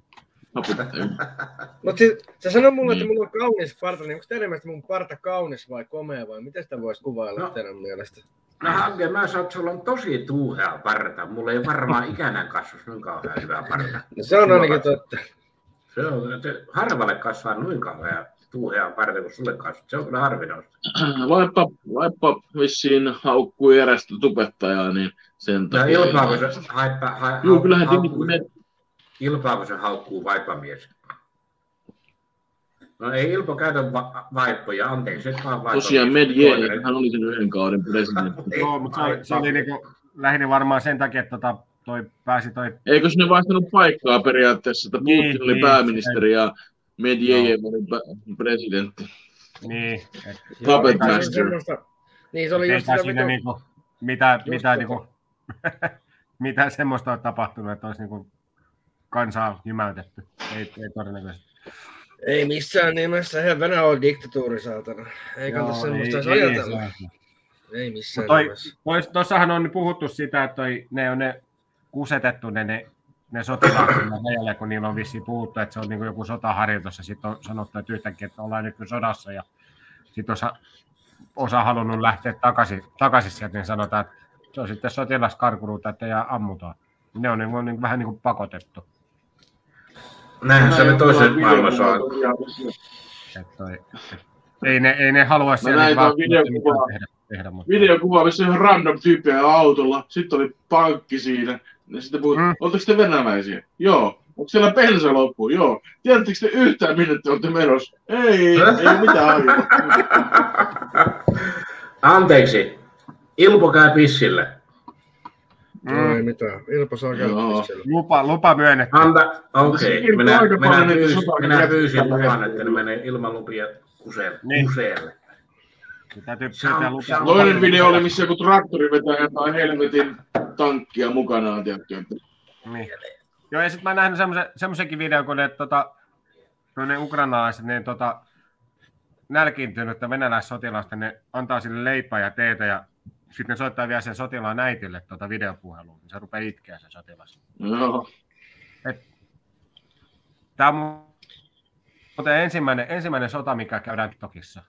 Mutta siis, se sanoi mulle, että mulla on kaunis parta, niin onko teidän mielestä mun parta kaunis vai komea vai miten sitä voisi kuvailla no, teidän mielestä? No Hanke, mä sanon, että sulla on tosi tuuhea parta. Mulla ei varmaan ikänään kasvus noin kauhean hyvää parta. No, se on ainakin totta. Se on, että harvalle kasvaa noin kauhean tuuhea parta, kun sulle kasvaa. Se on kyllä harvinaista. Vaippa, vaippa vissiin haukkui erästä tubettajaa, niin sen takia... No ilpaako se haippa... Ha, Joo, kyllähän haukkuu, ilpaako se haukkuu vaippamies? No ei Ilpo käytä va- vaippoja, anteeksi, nyt vaan vaippoja. Tosiaan Medvedev, hän oli sen yhden kauden presidentti. Joo, mutta se oli, se oli niinku lähinnä varmaan sen takia, että tota, toi pääsi toi... Eikö ne vaihtanut paikkaa periaatteessa, että Putin Niin, oli niin, pääministeri se- ja Medvedev oli pä- presidentti. Niin, et, Puppet Se oli Master. semmoista- Niin se oli just eikä sitä siinä vitu... niinku, mitä, Just mitä, tota. niinku, mitä semmoista on tapahtunut, että olisi niinku kansaa jymäytetty. Ei, ei todennäköisesti. Ei missään nimessä, eihän Venäjä ole diktatuuri, saatana. Ei kannata semmoista edes ajatella. se- Ei missään Toi- nimessä. Tuossahan on puhuttu sitä, että toi, ne on ne kusetettu ne, ne, ne sotilaat sinne rajalle, kun niillä on vissiin puhuttu, että se on niin kuin joku sotaharjoitus, ja sitten on sanottu, että yhtäkkiä, että ollaan nyt sodassa, ja sitten osa, osa halunnut lähteä takaisin, takaisin sieltä, niin sanotaan, että se on sitten sotilaskarkuruutta, että ja ammutaan. Ne on, niin, on niin, vähän niin kuin pakotettu. Näinhän se oli toisen maailmansodan. Että toi, et, ei, ne, ei ne halua siellä näin niin toi välttämättä videokuva. mitään tehdä, tehdä mutta... Videokuva, missä ihan random tyyppejä autolla, sitten oli pankki siinä. Ja sitten puhut, Mm. mm. oletteko te venäläisiä? Joo. Onko siellä bensa loppu? Joo. Tiedättekö te yhtään, minne te olette menossa? Ei, ei ole mitään aikaa. Anteeksi, Ilpo käy pissille. No ei mitään. Ilpo saa käydä Joo. pissillä. Lupa, lupa myönnetty. Anta, okei. Siinä Minä, on aika minä, paljon näitä pyysin, sotaa- minä pyysin tällä luvan, hetkellä. että ne menee ilman lupia usealle. Niin. usealle. Täytyy Se on- pyytää se on- lupaa. Toinen video oli, missä joku traktori vetää jotain helvetin tankkia mukanaan, tiedätkö? että- Niin. Joo, ja sitten mä nähnyt semmoisen, semmoisenkin videon, kun ne, tota, ne ukrainalaiset, ne tota, nälkiintynyttä venäläissotilasta, ne antaa sille leipää ja teetä, ja sitten ne soittaa vielä sen sotilaan äitille tota videopuheluun, niin se rupeaa itkeä se sotilas. Joo. Tämä on muuten ensimmäinen, ensimmäinen sota, mikä käydään TikTokissa.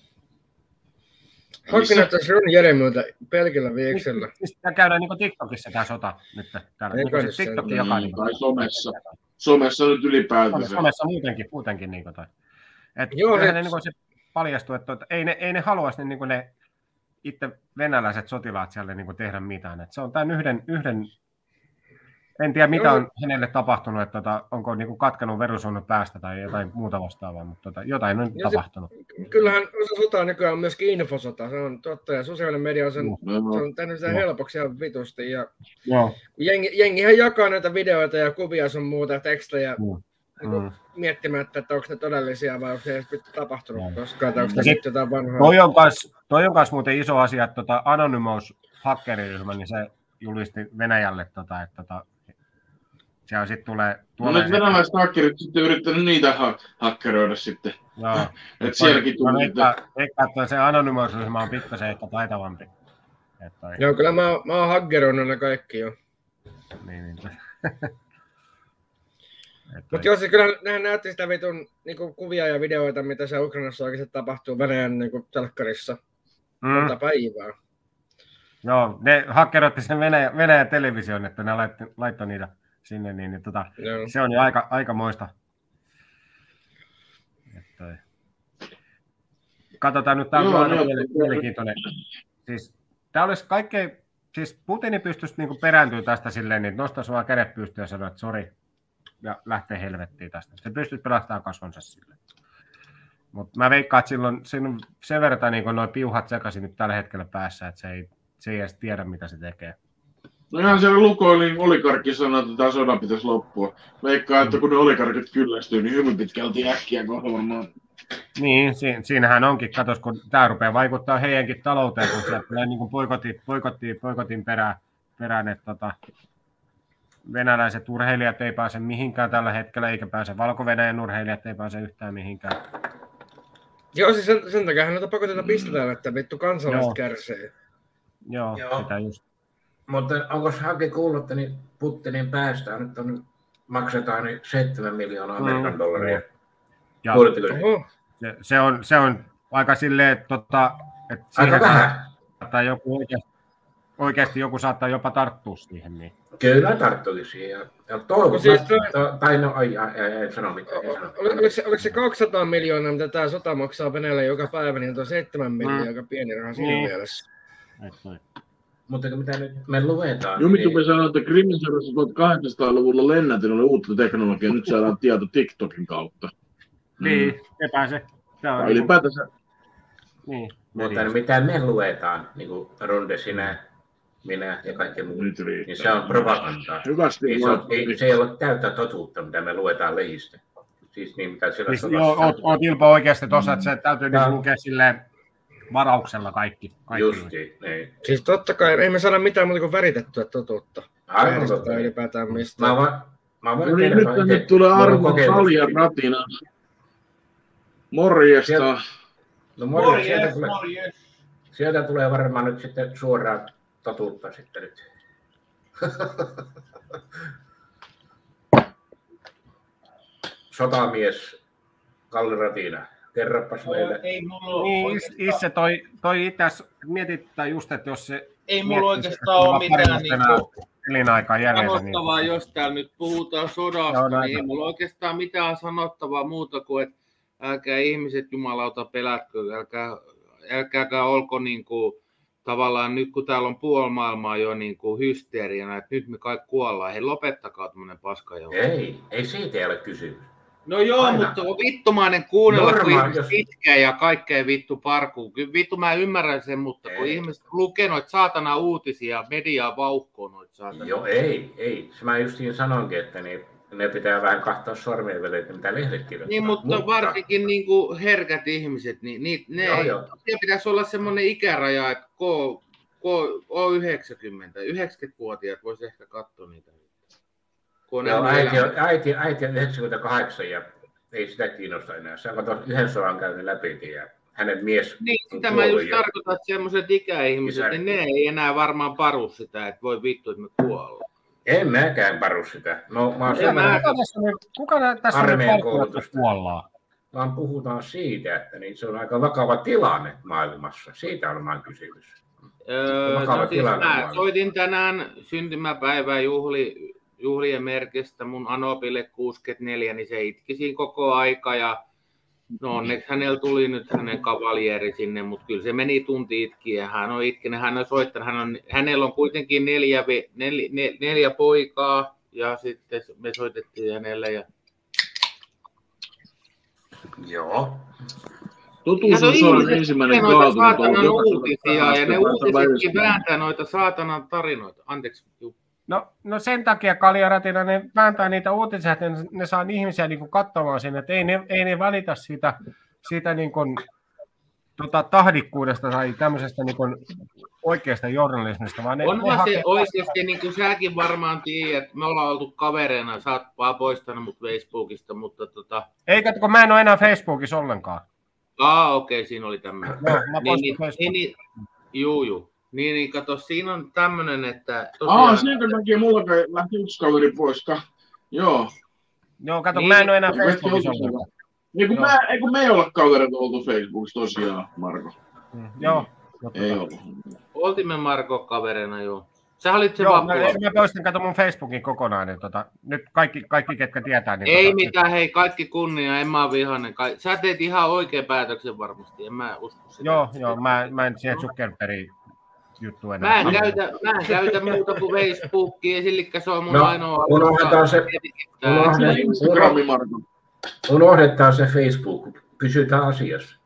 Hakki näyttäisi Ron Jeremyltä pelkillä vieksellä. Siis tämä käydään niin TikTokissa tämä sota nyt. Täällä. Ei Niin kai siis se- TikTok Mm, jakaa. Niin tai somessa. Somessa nyt ylipäätänsä. Somessa muutenkin, muutenkin niin toi. Et Joo, kyllähän se- ne, niin se paljastuu, että, että ei, ne, ei ne haluaisi ne, niin ne itse venäläiset sotilaat siellä niin tehdä mitään. Et se on tämän yhden, yhden, en tiedä mitä Joo, on hänelle tapahtunut, että tota, onko niin katkenut verusuunnut päästä tai jotain muuta vastaavaa, mutta tota, jotain on Ja se- tapahtunut. Kyllähän osa sotaa nykyään on myöskin infosota, se on totta, ja sosiaalinen media on, sen, Joo. se Joo. on tehnyt sitä Joo. helpoksi ihan vitusti, ja Joo. jengi, jengihän jakaa näitä videoita ja kuvia sun muuta, tekstejä, Mm. niin Mm. miettimättä, että onko ne todellisia vai onko ne edes vittu tapahtunut Joo. koskaan, tai onko Ja ne sit- nyt jotain vanhaa. Toi on, kans, toi on kans muuten iso asia, että tota Anonymous hakkeriryhmä, niin se julisti Venäjälle, tota, että tota, siellä sitten tulee... No tulee nyt venäläiset hakkerit sitten yrittänyt niitä ha- hakkeroida sitten. Joo. Et sielläkin Mä tuli veikkaan, veikkaan, että se Anonymous-ryhmä on pikkasen ehkä taitavampi. Että toi, Joo, kyllä mä, mä oon hakkeroinut ne kaikki jo. niin, niin. Että Mutta joo, siis kyllä nehän näytti sitä vitun niinku, kuvia ja videoita, mitä se Ukrainassa oikeasti tapahtuu Venäjän niinku, telkkarissa mm, monta päivää. joo, ne hakkeroitti sen Venäjän, Venäjän television, että ne laittoi, laittoi niitä sinne, niin, niin tota, Joo. se on jo aika, aika moista. Että, katsotaan nyt, tämä on Joo, aika joo. mielenkiintoinen. Siis, tämä olisi kaikkein, siis Putini pystyisi niinku perääntyä tästä silleen, niin nostaisi vaan kädet pystyyn ja sanoa, että sori, ja lähtee helvettiin tästä. Se pystyisi pelastamaan kasvonsa sille. Mutta mä veikkaan, että silloin, silloin sen verran niin noin piuhat sekaisin nyt tällä hetkellä päässä, että se ei, se ei edes tiedä, mitä se tekee. No ihan siellä Lukoilin oligarkki sanoi, että tämä sodan pitäisi loppua. Veikkaa, että kun ne oligarkit kyllästyy, niin hyvin pitkälti äkkiä kohta varmaan. Niin, si- siinähän onkin. Katos, kun tämä rupeaa vaikuttaa heidänkin talouteen, kun sieltä tulee niin poikotin, poikotin, poikotin perään, perään että tota, venäläiset urheilijat ei pääse mihinkään tällä hetkellä, eikä pääse Valko-Venäjän urheilijat ei pääse yhtään mihinkään. Joo, siis sen, sen takia noita pakotteita pistetään, että vittu kansalaiset Joo. kärsii. Joo, Joo. sitä just. Mutta onko Hake kuullut, että niin Putinin päästään nyt on, maksetaan niin seitsemän miljoonaa Amerikan Mm. dollaria? Ja Kuulitteko? Oho, se, se, on, se on aika silleen, että, tota, että Aika siihen vähän. saattaa joku oikeasti, oikeasti joku saattaa jopa tarttua siihen. Niin. Kyllä tarttuikin siihen. Ja, ja toivon, Siis siis toi- to, tai no, ai, ai, ai, ei sano mitään. Ei sano. Oli, oliko, se, oliko se kaksisataa miljoonaa, mitä tämä sota maksaa Venäjälle joka päivä, niin tuo seitsemän miljoonaa, Mm. aika pieni raha siinä Niin. mielessä. Että toi. Mutta mitä nyt me luetaan, Jumitube sanoi, että Krimin sodassa tuhatkahdeksansataaluvulla lennätin oli uutta teknologiaa, nyt saadaan tieto TikTokin kautta. Niin, epä se. Tai niin ylipäätänsä. Niin. Mutta mitä me luetaan, niin kuin Runde, sinä, minä ja kaikki muut, niin se on propagandaa. Hyvästi niin se, on, ei, se ei ole täyttä totuutta, mitä me luetaan lehdistä. Siis niin, mitä siellä siis joo, oot, oot Ilpo oikeasti tuossa, että se täytyy no. lukea silleen varauksella kaikki. kaikki Justiin, niin. Siis totta kai, ei me saada mitään muuta kuin väritettyä totuutta. Aivan totta. Ylipäätään mistä. Mä va, mä voin no niin, nyt tänne tulee Armo Kaljan ratina. Morjesta. No morjes, morjes, sieltä, tulee, morjes. Sieltä tulee varmaan nyt sitten suoraan totuutta sitten nyt. Sotamies Kalli Ratina, kerropas meille. Ei mulla niin, oikeastaan... Itse toi, toi itse mietittää just, että jos se... Ei mulla oikeastaan ole mitään niinku elinaikaa jäljellä. Sanottavaa, niin... jos täällä nyt puhutaan sodasta, joo, niin ei mulla oikeastaan mitään sanottavaa muuta kuin, että älkää ihmiset jumalauta pelätkö, älkää, älkääkä olko niin kuin, tavallaan nyt kun täällä on puoli maailmaa jo niin kuin hysteeriana, että nyt me kaikki kuollaan, hei lopettakaa tämmöinen paska jo. Ei, ei siitä ei ole kysymys. No joo, aina. Mutta on vittumainen kuunnella, normaali, kun ihmiset jos... itkee ja kaikkea vittu parkuu. Kyllä vittu mä ymmärrän sen, mutta ei. Kun ihmiset lukee noita saatana uutisia, mediaa vauhkoo noita saatana. Joo, ei, ei. Mä justiin sanoinkin, että niin, ne pitää vähän kahtaa sormien väliin, että mitä lehdet kirjoittaa. Niin, mutta, mutta... varsinkin niin kuin herkät ihmiset, niin, niin ne joo, ei, joo. Pitäisi olla semmoinen ikäraja, että K, K yhdeksänkymmentä, yhdeksänkymmentävuotiaat voisi ehkä katsoa niitä. Joo, äiti, on, äiti, äiti on yhdeksänkymmentäkahdeksan ja ei sitä kiinnosta enää. Se on yhden sodan käynyt läpi ja hänen mies... Niin, sitä mä just jo. Tarkoitan, että semmoiset ikäihmiset, Isä... niin ne ei enää varmaan paru sitä, että voi vittu, että me kuollaan. En mäkään paru sitä. No, mä oon mä... Kuka tässä on nyt kuollaan? Vaan puhutaan siitä, että niin se on aika vakava tilanne maailmassa. Siitä on vaan kysymys. Öö, no siis mä soitin tänään syntymäpäivää juhli, juhlien merkistä mun Anopille kuusikymmentäneljä, niin se itki siinä koko aika ja no onneksi hänellä tuli nyt hänen kavalieri sinne, mutta kyllä se meni tunti itkiä ja hän on itkenyt, hän on soittanut, hän on, hänellä on kuitenkin neljä, neljä, neljä, neljä poikaa ja sitten me soitettiin hänelle ja joo. Totuus on saanut ensimmäinen kaatunut uutisia ja ne uutisetkin vääntää noita saatanan tarinoita. Anteeksi. No, no sen takia Kalja Ratina, ne vääntää niitä uutisia, että ne, ne saa ihmisiä niin kuin katsomaan sinne, että ei ne, ei ne välitä siitä, siitä niin kuin, tota, tahdikkuudesta tai tämmöisestä niin kuin oikeasta journalismista. Vaan ne, onhan ne se hakee... oikeasti, niin kuin säkin varmaan tiedät, että me ollaan oltu kavereina, sä oot vaan poistanut mut Facebookista, mutta tota... Eikä, kun mä en ole enää Facebookissa ollenkaan. Aa, okei, okay, siinä oli tämmöinen. Joo, mä niin, niin, niin, juu, juu. Niin, niin kato, siinä on tämmöinen, että... Tosiaan... Aa, siitä takia mulla lähti yksi kaveri pois. Joo. Joo, kato, niin, mä en ole enää Facebookissa ollenkaan. Ei kun, mä, ei kun me ei olla kavereita oltu Facebookissa tosiaan, Marko. Mm, joo. Ei ollut. Oltimme Marko kavereina, joo. Sä olit se joo, vaan mä, mä poistin, kato mun Facebookin kokonaan, niin tota, nyt kaikki, kaikki ketkä tietää. Niin ei tota, mitään, hei, kaikki kunnia, en mä ole vihainen. Sä teet ihan oikean päätöksen varmasti, en mä usko sitä. Joo, joo, mä, mä en siihen Zuckerbergin juttu enää. Mä en, käytä, mä en käytä muuta kuin Facebookia, eli se on mun no, ainoa... Unohdetaan se, unohdetaan se Facebook, pysytään asiassa.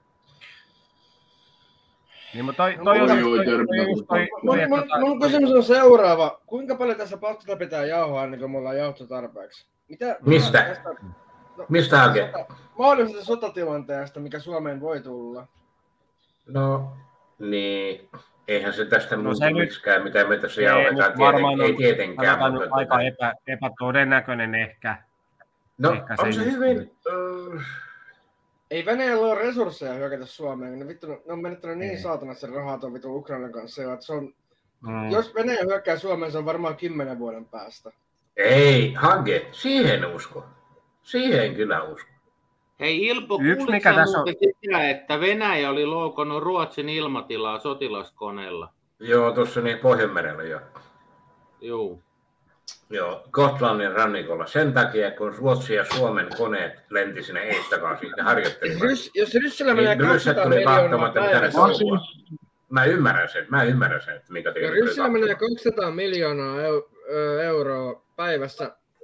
Niin, mutta toi, toi, toi, toi, toi, mun kysymys on seuraava. Kuinka paljon tässä paskasta pitää jauhaa ennen kuin me ollaan jauhtu tarpeeksi? Mitä, Mistä? Tästä, no, Mistä oikein? Mahdollisesta sotatilanteesta, mikä Suomeen voi tulla. No, niin. Eihän se tästä no, muuta miksikään, mitä me tässä jauhetaan. Tieten, ei tietenkään. Mutta aika epä, epätodennäköinen ehkä. No, ehkä on se, se hyvin... Uh... Ei Venäjällä ole resursseja hyökätä Suomeen. Ne, vittu, ne on menettänyt niin saatanasti rahaa tuon vitun Ukrainan kanssa. Että se on, mm. Jos Venäjä hyökkää Suomeen, se on varmaan kymmenen vuoden päästä. Ei, Hanke, siihen usko. Siihen kyllä usko. Hei Ilpo, kuulitko on... sitä, että Venäjä oli loukannut Ruotsin ilmatilaa sotilaskoneella? Joo, tuossa niin Pohjanmerellä jo. Joo. Joo, Gotlannin rannikolla. Sen takia, kun Ruotsin ja Suomen koneet lenti sinne eestakaisin ja harjoittelivat. Rys, jos Ryssillä menee kaksisataa miljoonaa päivässä... Mä ymmärrän sen, mä ymmärrän sen, mikä Ryssillä menee kaksisataa miljoonaa euroa päivässä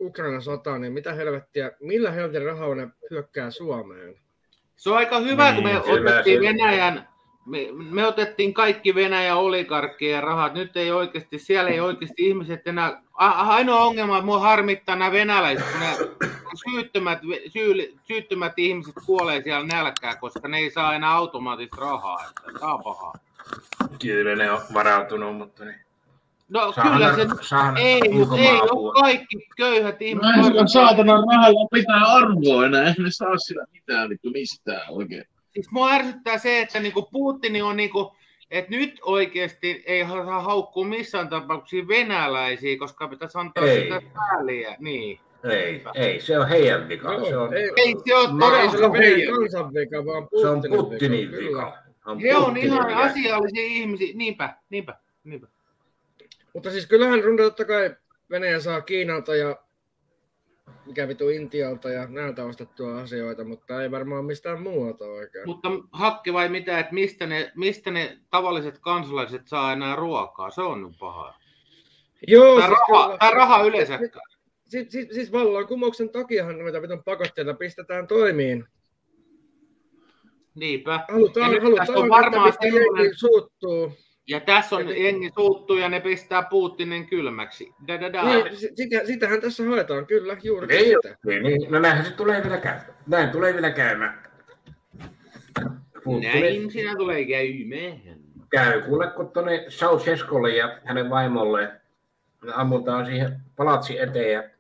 Ukrainan sota, niin mitä helvettiä, millä helvetin rahalla ne hyökkää Suomeen? Se on aika hyvä, niin, kun me otettiin se... Venäjän, me, me otettiin kaikki Venäjän oligarkkien rahat. Nyt ei oikeasti, siellä ei oikeasti ihmiset enää, ainoa ongelma, että mua harmittaa nämä venäläiset, kun ne syyttömät, syy, syyttömät ihmiset kuolee siellä nälkää, koska ne ei saa enää automaattista rahaa. Tämä on pahaa. Kyllä ne on varautunut, mutta niin. No saan kyllä se ei, mutta ei ole kaikki köyhät ihmiset. No ei saatanan rahalla pitää arvoa enää, eihän ne saa sillä mitään niin mistään oikein. Siis mua ärsyttää se, että niinku Putin on niinku, että nyt oikeasti ei saa haukkua missään tapauksessa venäläisiä, ei. Pitäisi antaa ei. Sitä sääliä. Niin. Ei, ei, se on heidän vika. No, se on, ei, ei se ole todella heidän kansan vika, vaan se on Putinin vika. On He on ihan vika. Asiallisia ihmisiä, niinpä, niinpä, niinpä. Mutta siis kyllähän runda totta kai Venäjä saa Kiinalta ja mikä vitu Intialta ja näiltä ostettua asioita, mutta ei varmaan mistään muualta oikein. Mutta Hakki vai mitä, että mistä ne, mistä ne tavalliset kansalaiset saa enää ruokaa? Se on nyt pahaa. Joo, tai, siis raha, kyllä, tai raha yleensäkään. Siis, siis, siis vallankumouksen takiahan noita vitun pakotteita pistetään toimiin. Niinpä. Halutaan, ja halutaan, on varmaan että jengi suuttuu. Ja tässä on jengi suuttuu ja ne pistää Putinin kylmäksi. Niin, sitä, sitähän tässä haetaan, kyllä, juuri ei, sitä. Niin, niin, no näinhän se tulee vielä käymään. Näin tulee vielä käymään. Puuttuneet. Näin siinä tulee käymään. Käy kuule, kun tuonne Ceausesculle ja hänen vaimolle ammutaan siihen palatsi eteen ja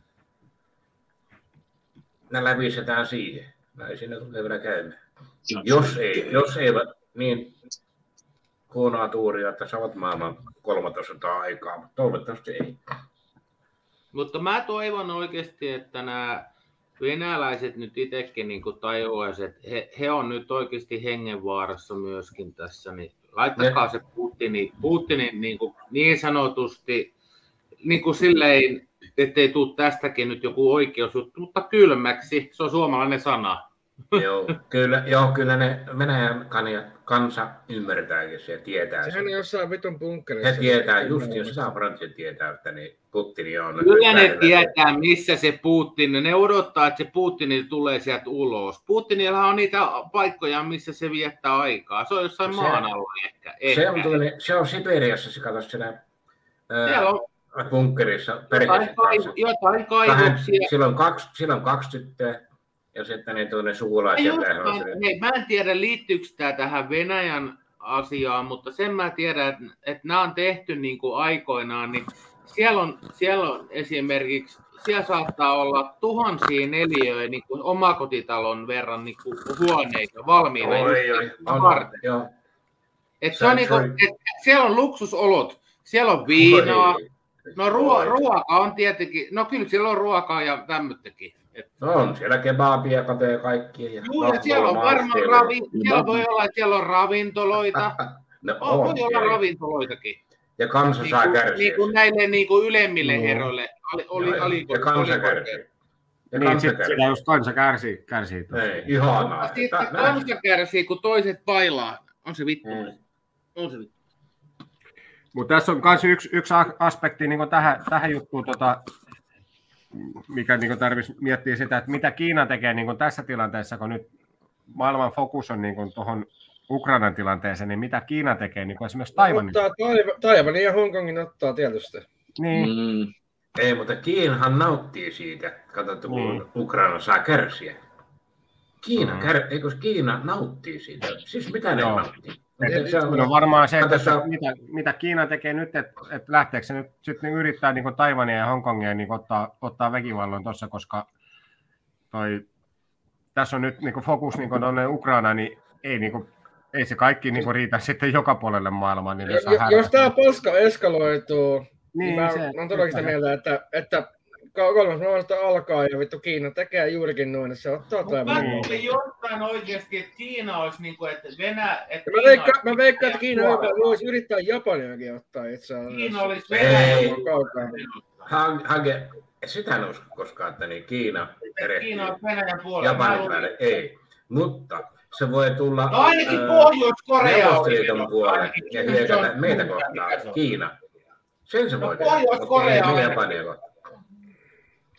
ne lävisetään siihen. Näin siinä tulee vielä käymään. Jos ei, jos eivät, niin huonoa tuuria, että saavat maailman kolmatta sotaa aikaa, mutta toivottavasti ei. Mutta mä toivon oikeasti, että nämä venäläiset nyt itsekin niin tajuaisivat, että he, he on nyt oikeasti hengenvaarassa myöskin tässä, niin laittakaa ne. Se Putinin, Putinin niin, kuin, niin sanotusti niin kuin silleen, ettei tule tästäkin nyt joku oikeusjuttu, mutta kylmäksi, se on suomalainen sana. Joo, kyllä, joo, kyllä ne Venäjän kansa ymmärtääkin se ja tietää sen. Sehän on jossain vitun bunkkerissa. He tietää, just jos sata prosenttia tietää, että niin Putin on... Kyllä ne tietää, missä se Putin, ne odottaa, että se Putin tulee sieltä ulos. Putinilla on niitä paikkoja, missä se viettää aikaa. Se on jossain se, maan alla ehkä. ehkä. Se, on tuollainen, se on Siperiassa, se katso siellä ää, on bunkkerissa. Jotain, kaiv- jotain kaivoksia. Silloin kaksi, silloin kaksi tyttöä. Ja sitten niin tuonne sukulaisia. Hei, mä en tiedä, liittyykö tämä tähän Venäjän asiaan, mutta sen mä tiedän, että, että nämä on tehty niin kuin aikoinaan, niin siellä on, siellä on esimerkiksi, siellä saattaa olla tuhansia neliöitä niin kuin omakotitalon verran niin kuin huoneita valmiina. Oi, oi, on, joo. Et se on niin kuin, et siellä on luksusolot, siellä on viinaa, oi, no ruo- ruoka on tietenkin, no kyllä siellä on ruokaa ja tämmöttäkin. No on siellä kebabia, katoja kaikkia. Ja Joo, ja siellä on varmaan ravi, siellä voi olla, että siellä on ravintoloita. No on, voi olla ravintoloitakin. Ja kansa niin saa kuin, kärsiä. Niin kuin näille niin kuin ylemmille no. herroille. Oli, ja, oli, ja kansa oli kärsii. Ja niin, sitten sitä jos kansa kärsii. kärsii Ei, ihanaa. Sitten kansa kärsii, kun toiset bailaa. On se vittu. Mm. On se vittu. Mutta tässä on myös yksi, yksi aspekti niin tähän, tähän juttuun, tota, mikä niin tarvitsisi miettiä sitä, että mitä Kiina tekee niin tässä tilanteessa, kun nyt maailman fokus on niin tuohon Ukrainan tilanteeseen, niin mitä Kiina tekee niin esimerkiksi Taiwanissa? Taiwanin ja Hongkongin ottaa tietysti. Niin. Mm. Ei, mutta Kiinahan nauttii siitä, katsottu, kun mm. Ukraina saa kärsiä. Kiina, mm. kär... eikö Kiina nauttii siitä? Siis mitä ne nauttii? Se on no varmaan se, että se, mitä, mitä Kiina tekee nyt, että, että lähteekö se nyt sitten yrittää niin Taiwania ja Hongkongia niin ottaa, ottaa väkivallan tuossa, koska toi, tässä on nyt niin fokus niin tuonne Ukrainaan, niin ei, niin kuin, ei se kaikki niin riitä sitten joka puolelle maailmaa. Niin jos jos tämä paska eskaloituu, niin, niin mä, se, mä olen todellakin sitä mieltä, että, että kolmas maailmasta alkaa ja vittu Kiina tekee juurikin noin, että se ottaa Taiwanin. Mutta jostain oikeasti, että Kiina olisi niin kuin, että Venäjä... Että mä veikkaan, mä veikkaan, että Kiina voisi yrittää Japaniakin ottaa itse asiassa. Kiina olisi Venäjä. Hage, sitä en usko koskaan, että niin Kiina erehtyy. Kiina on Venäjän puolella. Japanin päälle, ei. Mutta se voi tulla... No ainakin Pohjois-Korea Neuvostoliiton puolelle ja hyökätä meitä kohtaan. Kiina. Sen se voi tehdä. Pohjois-Korea ei Japania kohtaan.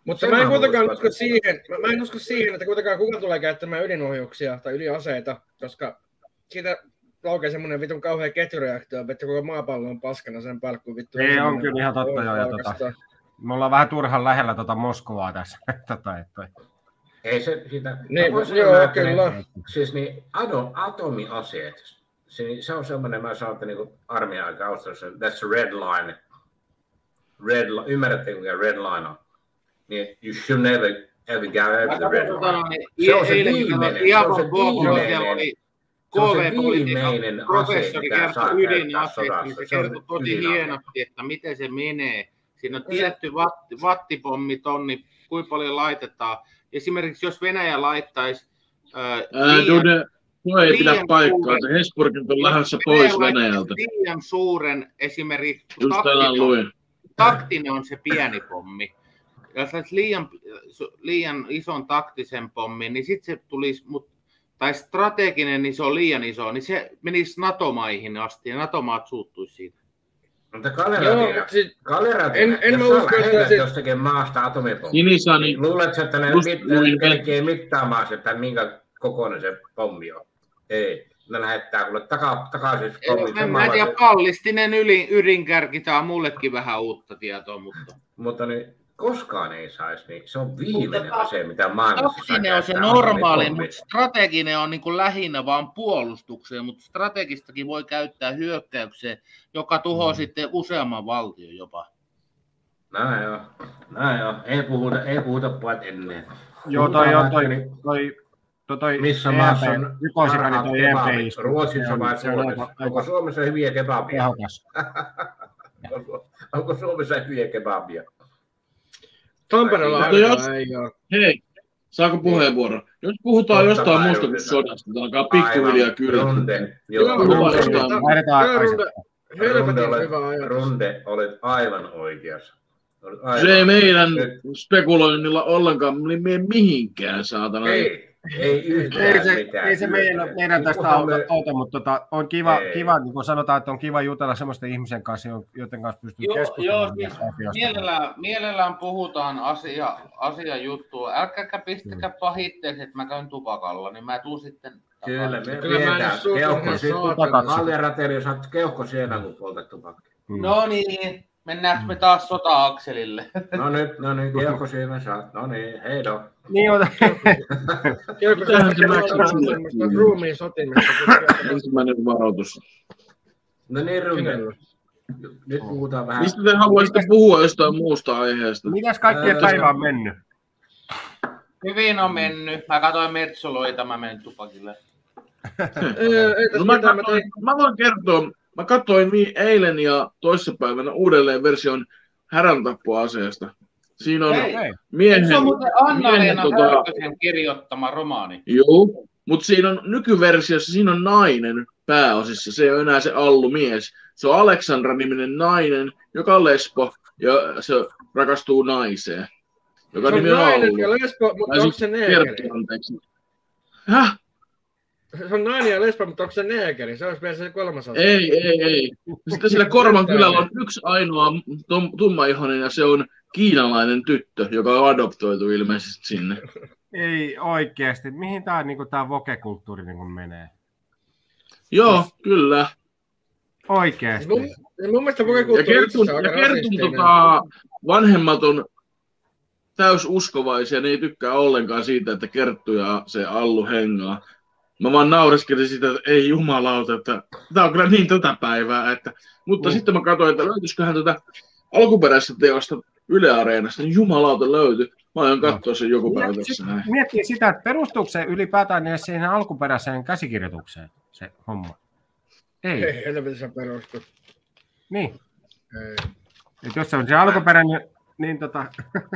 Mutta mä en kuitenkaan usko siihen, mä, mä en usko siihen, että kuitenkaan kuka tulee käyttämään ydinohjuksia tai ydinaseita, koska siitä laukee semmoinen vitun kauhea ketjureaktio, että koko maapallo on paskana sen päälle, kun vittu... Ei, on kyllä ihan totta jo. Ja tota, me ollaan vähän turhan lähellä tota Moskovaa tässä. tota, että... Ei se sitä... Niin, joo, kyllä. Niin, siis niin atomiaseet, se, se on semmoinen, mä sanon, että niin armeijan aika Australiassa, that's a red line. Red, ymmärrätte, mikä red line on? Niin, you should never ever go over the red line. Se on se viimeinen, se on se viimeinen. K V-politiikan professori kertoi ydinaseista, se kertoi tosi hienosti, että miten se menee. Siinä on tietty vatti, wattipommitonni, kuinka paljon laitetaan. Esimerkiksi jos Venäjä laittaisi... Tuo ei pidä paikkaa, se Hesburgin on lähdössä pois Venäjältä. Liian suuren esimerkiksi taktinen, taktinen on se pieni pommi. Jos saisi liian, liian ison taktisen pommin, niin sitten se tulisi... tai strateginen, niin se on liian iso, niin se menisi NATO-maihin asti ja NATO-maat suuttuisi siitä. Mutta Kaleratina, siis, Kaleratina, en, en jos sä lähetät sit... jostakin maasta atomipommi, niin luuletko, että ne melkein mittaamaan, että minkä kokoinen se pommi on? Ei, ne lähettää kuule taka, takaisin pommin. En mä tiedä, kallistinen ydinkärki, tää on mullekin vähän uutta tietoa, mutta... mutta niin, koskaan ei saisi, niin se on viimeinen mutta ase, mitä maailmassa taktinen on se normaali, mutta strateginen on niin kuin lähinnä vaan puolustukseen, mutta strategistakin voi käyttää hyökkäykseen, joka tuhoaa mm. sitten useamman valtion jopa. Näin joo, näin joo. Ei puhuta, ei puhuta pojat ennen. Joo, toi on toi, toi, toi, toi missä maassa on parhaat kebabit? Ruotsissa vai Suomessa? Onko Suomessa hyviä kebabia? onko, onko Suomessa hyviä kebabia? Tampereella jos, hei, saako puheenvuoro? Jos puhutaan Totta jostain muusta kuin sodasta, niin alkaa pikkuhiljaa kyllä. Runde, Runde, olet aivan oikeassa. Aivan. Se ei meidän spekuloinnilla ollenkaan mene mihinkään, saatana. Ei, ei yhtään ei se, mitään. Ei se meidän, meidän tästä auta, auta mutta tota, on kiva, kiva, niin kuin sanotaan, että on kiva jutella semmoisten ihmisen kanssa, joiden kanssa pystyy keskustelemaan. Joo, siis mielellään, mielellään puhutaan asia, asian juttua. Älkääkä pistäkää pahitteeksi, että mä käyn tupakalla, niin mä tuun sitten... Kyllä, me vietään keuhko sitten. Kallirateri, jos olet keuhko siellä, kun poltat tupakkia. No niin. Mennäänkö me taas sota-akselille? No nyt, no niin, keuhko siinä saat. No niin, heido. Niin ota. Keuhko siinä ruumiin sotimista. Ensimmäinen varoitus. No niin, Runde. Nyt puhutaan vähän. Mistä te haluaisitte puhua jostain muusta aiheesta? Mitäs kaikkien päivä on mennyt? Hyvin on mennyt. Mä katsoin Metsuloita, mä menen tupakille. no, mä, katsoin, mä voin kertoa. Mä katsoin eilen ja toissapäivänä uudelleen version häräntappoaseesta. Siinä on Hei, miehen... Se on muuten Anna-Leena Härkösen tota... kirjoittama romaani. Joo, mutta siinä on nykyversiossa siinä on nainen pääosissa. Se ei ole enää se Allu-mies. Se on Aleksandra-niminen nainen, joka on lesbo ja se rakastuu naiseen. Joka se on nimi on nainen Allu. ja lesbo, mutta onko se neekeri? Häh? Se on nainen ja lesbo, mutta onko se neekeri? Se olisi vielä se kolmas asia. Ei, ei, ei. Sitten sillä Korvan kylällä on yksi ainoa tummaihoinen ja se on kiinalainen tyttö, joka on adoptoitu ilmeisesti sinne. Ei oikeasti. Mihin tämä niinku, voke-kulttuuri niinku menee? Joo, kyllä. Oikeasti. Mun, mun mielestä voke-kulttuuri on aika rasistinen. Tota, vanhemmat on täysuskovaisia, ne ei tykkää ollenkaan siitä, että Kerttu ja se Allu hengaa. Mä vaan naureskelin sitä, että ei jumalauta, että tää on kyllä niin tätä päivää. Että... Mutta mm. sitten mä katsoin, että löytyisiköhän tätä alkuperäistä teosta Yle Areenasta, niin jumalauta löytyi. Mä aion katsoa sen joku päivä tässä näin. Miettii sitä, että perustuuko se ylipäätään edes siihen alkuperäiseen käsikirjoitukseen, se homma? Ei. Ei, helvetissä perustu. Niin. Ei. Et jos se on se alkuperäinen, niin tota...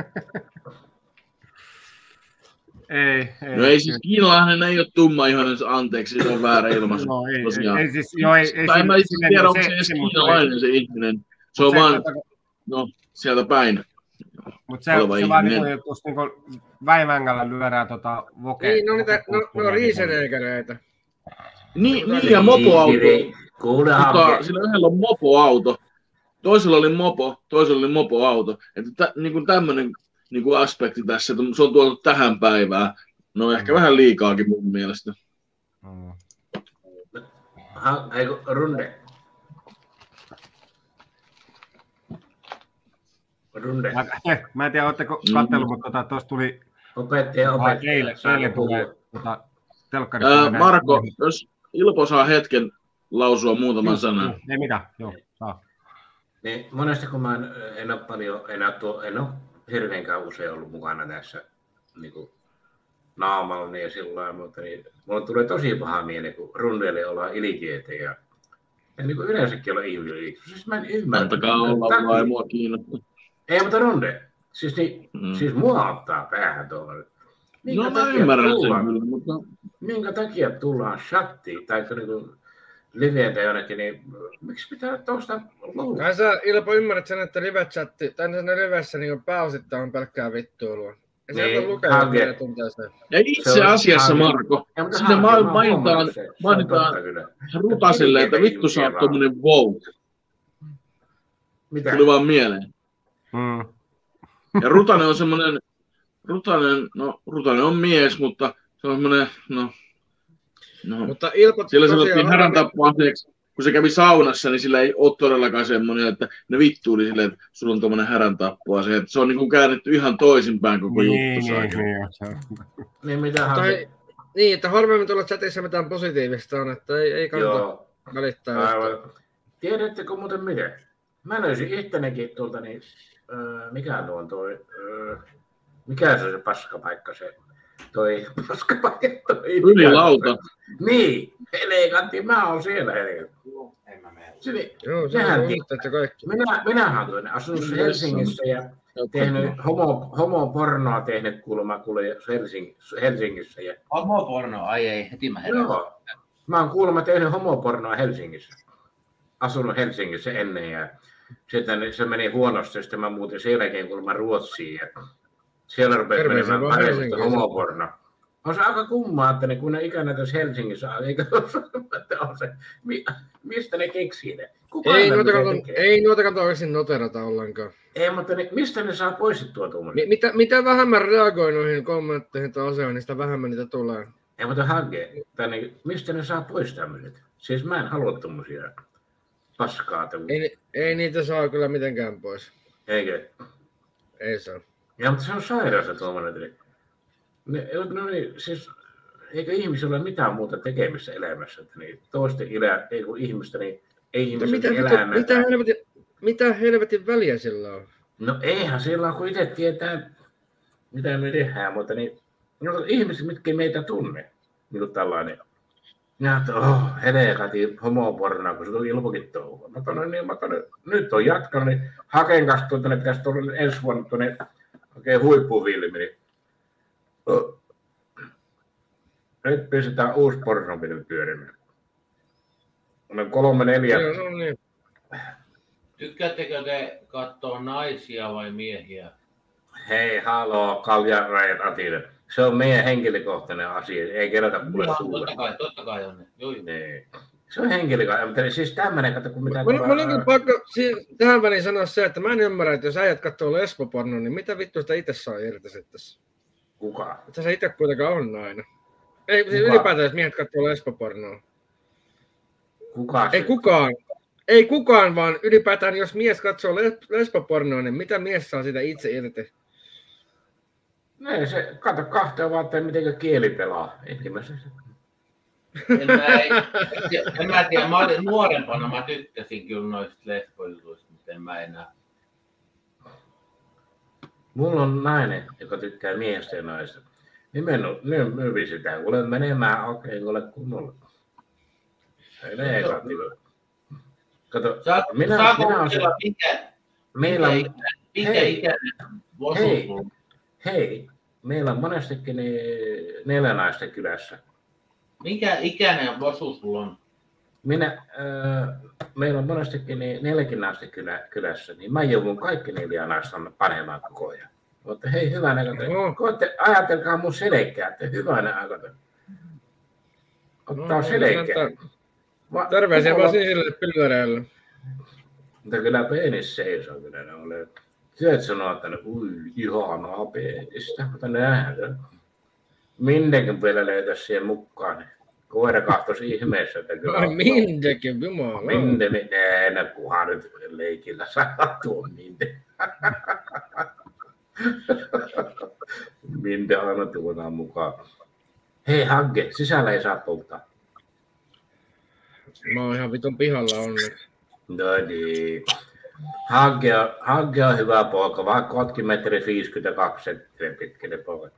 Ei, ei. No ei siis kiinalainen ei ole tummaihoinen, anteeksi, se on väärä ilmaisu. No ei, ei, ei siis, joo, ei, ei. Tai mä itse tiedä, onko se edes kiinalainen se ihminen. Se on vaan, no, sieltä päin. Mutta se, se vaan niin kuin, jos niin kuin väivängällä lyödään tota voke... Niin, no niitä, no, no riiseneikäreitä. Niin, niin ja mopoauto. Mutta sillä yhdellä on mopoauto. Toisella oli mopo, toisella oli mopoauto. Että tä, niin kuin tämmönen niin kuin aspekti tässä, että se on tuotu tähän päivään. No ehkä mm. vähän liikaakin mun mielestä. Mm. Ha, eikö runde? Runde. Mä, mä en tiedä, ootteko katsellut, mm. mutta tuossa tota, tuli... Opettaja, opettaja. Eilen, eilen tulee tota, telkkarista. Marko, jos Ilpo saa hetken lausua muutaman mm, sanan. Mm, ei mitään, joo, saa. Niin, monesti kun mä en, en ole paljon, en ole, tuo, en ole hirveänkään usein ollut mukana tässä niin kuin naamalla niin ja sillä mutta niin, mulle tulee tosi paha mieli, kun rundeille ollaan ilikeitä ja, ja niin kuin yleensäkin olla ihmisiä. Siis mä en ymmärrä. Antakaa olla vai mua kiinnostaa. Ei, mutta runde. Siis, niin, mm. siis mua ottaa päähän tuolla. Minkä no mä ymmärrän tullaan, sen kyllä, mutta... Minkä takia tullaan chattiin tai niin kuin liveiltä jonnekin, niin miksi pitää tuosta luulla? Kai sä Ilpo ymmärrät sen, että live-chatti, tai ne livessä niin pääosittain on pelkkää vittuilua. Ja se niin, on lukea, mitä tuntee sen. Ja itse asiassa, Marko, sinne mainitaan, mainitaan Rutasille, että vittu sä oot tommonen vote. Mitä? Tuli vaan mieleen. Mm. Ja Rutanen on semmoinen, Rutanen, no Rutanen on mies, mutta se on semmoinen, no, no. Mutta Ilpo, sillä sanottiin häräntappaaseeksi, kun se kävi saunassa, niin sillä ei ole todellakaan semmoinen, että ne vittuili silleen, että sulla on tommoinen häräntappaa. Se, se on niin kuin käännetty ihan toisinpäin koko niin, juttu. Niin, niin, niin, mitähän... Tai, niin, että harvemmin tuolla chatissa mitään positiivista on, että ei, ei kannata välittää. Tiedättekö muuten miten? Mä löysin ittenäkin tuolta, niin öö, mikä tuo on toi, öö, mikä se on se paskapaikka se, toi paskapaikka, toi Ylilauta. Niin, elegantti, mä oon siellä elegantti. En mä mene. Joo, se on muistat kaikki. Minä, minähän olen tuonne asunut Helsingissä ja tehnyt homo, homopornoa tehnyt kuulemma kuule Helsing, Helsingissä. Ja... Homoporno, ai ei, heti mä herään. Joo, mä oon kuulemma tehnyt homopornoa Helsingissä. Asunut Helsingissä ennen ja sitten se meni huonosti, sitten mä muutin sen jälkeen kuulemma Ruotsiin ja siellä rupesi menemään paremmin homoporno. On se aika kummaa, että ne, kun ne ikänä tässä Helsingissä on, eikä on se, mistä ne keksii ne? Ei noita, kato, ei noita kato oikein noterata ollenkaan. Ei, mutta ne, mistä ne saa poistettua tuommoinen? Mitä, mitä vähemmän reagoi noihin kommentteihin tai asioihin, niin sitä vähemmän niitä tulee. Ei, mutta Hage, niin, mistä ne saa pois tämmöiset? Siis mä en halua tommosia paskaa. Ei, ei niitä saa kyllä mitenkään pois. Eikö? Ei saa. Ja, mutta se on sairaus tuommoinen. Ne, no niin, siis, eikö ihmisillä ole mitään muuta tekemistä elämässä? Että niin, toisten ilä, ei kun ihmistä, niin ei ihmisen mitä, elämää. Mitä, mitä, helvetin, mitä helvetin väliä sillä on? No eihän sillä on, kun itse tietää, mitä me tehdään, mutta niin, no, ihmiset, mitkä meitä tunne, niin kuin tällainen. Ja että oh, helekati homopornoa, kun se tuli Ilpokin touhua. Mä toin, niin, mä toin, nyt on jatkanut, niin Haken kanssa tuonne, pitäisi tulla ensi vuonna tuonne oikein huippuvilmi. Niin, oh. Nyt pistetään uusi pornofilmi pyörimään. On kolme neljä. Joo, no niin. Tykkäättekö te katsoa naisia vai miehiä? Hei, haloo, Kalja Rajat Atinen. Se on meidän henkilökohtainen asia, ei kerätä kuule sulle. Totta kai, totta kai on ne. Niin. Se on henkilökohtainen, mutta siis tämmöinen, kato kun mitä... Mä, mä olinkin pakko tähän väliin sanoa se, että mä en ymmärrä, että jos äijät katsoo lesbopornoa, niin mitä vittua sitä itse saa irti sitten tässä? Kuka? Että se itse kuitenkaan on nainen. Ei, siis ylipäätään, jos miehet katsoo lesbopornoa. Kuka? Ei kukaan. Ei kukaan, vaan ylipäätään, jos mies katsoo lesbopornoa, niin mitä mies saa sitä itse irti? Ei se, kato kahteen vaan, että miten kieli pelaa ensimmäisenä. En mä, ei, en mä tiedä, mä olin nuorempana, mä tykkäsin kyllä noista lesbojutuista, mutta en mä enää. Mulla on nainen, joka tykkää miehestä ja naista. Nimenomaan myvi sitä, kuule menemään okei, kuule kunnolla. Ei kato. Kato, Saat, minä, saako minä olen se... Mikä, meillä mikä, mikä hei, ikäinen hei, hei, meillä on monestikin neljä naista kylässä. Mikä ikäinen vosu sulla on? Minä, äh, meillä on monestikin neljäkin naista kylä, kylässä, niin mä joudun kaikki neljä naista panemaan koko ajan. Mutta hei, hyvänä aika. Ajatelkaa mun selkeää, että hyvänä aika. Ottaa no, selkeää. Va- Terveisiä vaan sinisille pylväreille. Mutta kyllä penis seisoo, kyllä ne ole. Sieltä sanoo, että ui, ihanaa peistä, mutta nähdä. Minnekin vielä löytäisi siihen mukaan. Koira kahtoisi ihmeessä, että kyllä... Ai Mindekin, jumala. Minde, minne, kunhan nyt leikillä saa tuon Minde. Minde aina tuodaan mukaan. Hei Hagge, sisällä ei saa polttaa. Mä oon ihan vitun pihalla onneksi. No niin. Hagge on, Hagge on hyvä poika, vaikka ootkin metri viisikymmentäkaksi senttiä pitkäinen poika.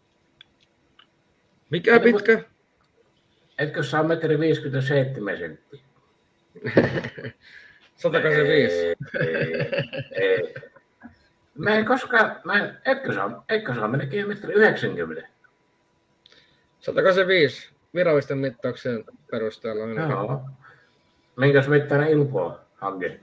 Mikä pitkä? Etkö saa metri viisikymmentäseitsemän senttiä? sata kahdeksankymmentäviisi. Ei, ei, ei. Mä en koskaan, mä en, etkö saa, etkö saa melkein metri yhdeksänkymmentä? sata kahdeksankymmentäviisi virallisten mittauksien perusteella. Ainakin. Joo. Minkäs mittainen Ilpo on, Hagge?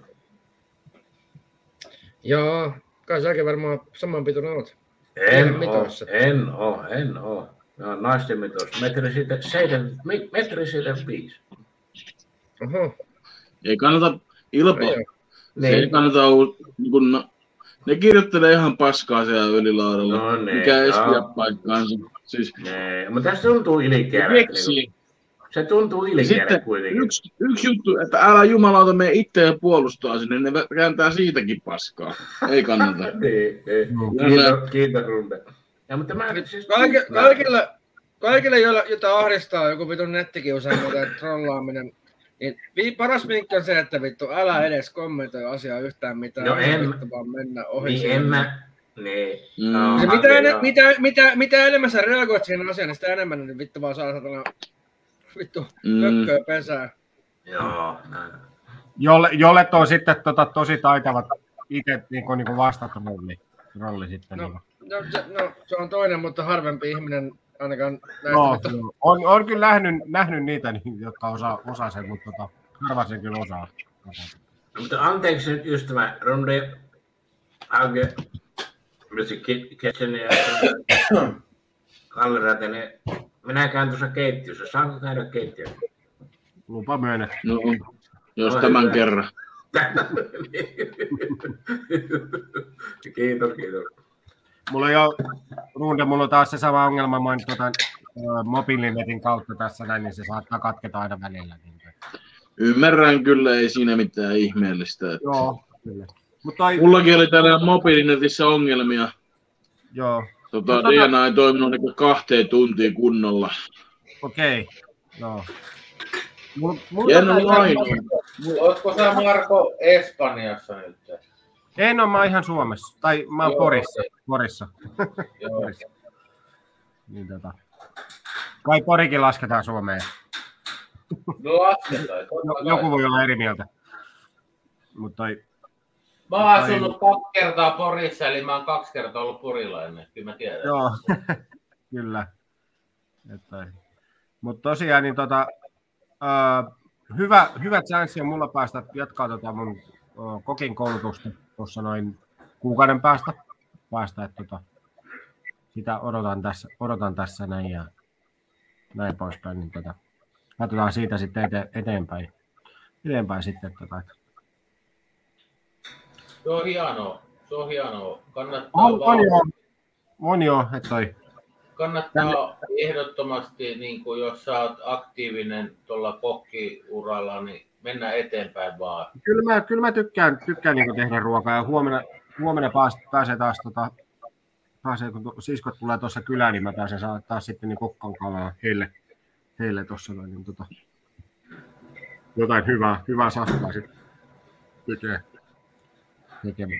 Joo, kai säkin varmaan saman pituinen oot. En oo, en oo, en oo. No, naisten mitos, metri siitä, seitsemän, metri siitä viisi. Oho. Ei kannata, Ilpo, niin. Ei kannata, kun no, ne kirjoittelee ihan paskaa siellä ylilaudalla, no, niin, mikä ei no. pidä paikkaansa. Siis, nee, mutta tässä tuntuu ilkeältä. Niin, se tuntuu ilkeältä kuitenkin. Yksi, yksi juttu, että älä jumalauta mene itseä puolustaa sinne, ne kääntää siitäkin paskaa. Ei kannata. niin, niin. Kiitos, kiitos Runde. Ja, mutta mä, siis, Kaikille, kaikille, kaikille jota ahdistaa joku vitun nettikiusaaminen tai trollaaminen, niin paras vinkki on se, että vittu älä edes kommentoi asiaa yhtään mitään. No en, vittu vaan mennä ohi. Niin en mä, niin. Mm. No, mitä, okay, en, mitä, mitä, mitä enemmän sä reagoit siihen asiaan, niin sitä enemmän niin vittu vaan saa satana vittu mökköä mm. pesää. Joo, näin. Jolle, jolle on sitten tota, tosi taitavat itse niin kuin, niin kuin vastata rolli, rolli sitten. No, niin no, se, no se on toinen, mutta harvempi ihminen ainakaan näistä. No, on, on kyllä nähnyt, nähnyt niitä, niin, jotka osaa, osaa sen, mutta tota, harva sen kyllä osaa. Mutta anteeksi nyt ystävä, Runde, Hagge, Ketsen ja Kalle Rätenen. Minä käyn tuossa keittiössä. Saanko käydä keittiössä? Lupa myönnä. No, jos no, tämän hyvä. Kerran. Kiitos, kiitos. Mulla on jo, Runde, mulla on taas se sama ongelma, mä oon tuota, mobiilinetin kautta tässä näin, niin se saattaa katketa aina välillä. Ymmärrän kyllä, ei siinä mitään ihmeellistä. Että... Joo, kyllä. Mut toi... Mullakin oli täällä mobiilinetissä ongelmia. Joo. Tota, no, D N A ei toiminut niin kahteen tuntiin kunnolla. Okei, joo. Jännä ainoa. Ootko sä Marko Espanjassa nyt? En ole, mä oon ihan Suomessa. Tai mä oon Porissa. Porissa. Porissa. Niin, tota. Kai Porikin lasketaan Suomeen. No lasketaan. Joku voi olla eri mieltä. Mut toi... Mä oon asunut kaksi kertaa Porissa, eli mä oon kaksi kertaa ollut porilainen. Kyllä mä tiedän. Joo, kyllä. Mutta tosiaan, niin tota, uh, hyvä, hyvä chanssi on mulla päästä jatkaa tota mun uh, kokin koulutusta tuossa noin kuukauden päästä. päästä että tota, sitä odotan tässä, odotan tässä näin ja näin poispäin. Niin tota, katsotaan siitä sitten ete, eteenpäin. eteenpäin sitten. Tota, Se on hienoa. Se on hienoa. Kannattaa on, vaan... on joo, on joo, että toi. Kannattaa Tänne. ehdottomasti, niin kuin jos sä oot aktiivinen tuolla kokkiuralla, niin mennä eteenpäin vaan. Kyllä mä, kyllä mä tykkään, tykkään niin tehdä ruokaa ja huomenna, huomenna pääs, pääsee taas, tota, pääsee, kun siskot tulee tuossa kylään, niin mä pääsen taas sitten niin kokkaan kalaa heille, heille tuossa. Niin, tota, jotain hyvää, hyvää safkaa sitten tekee. tekemään.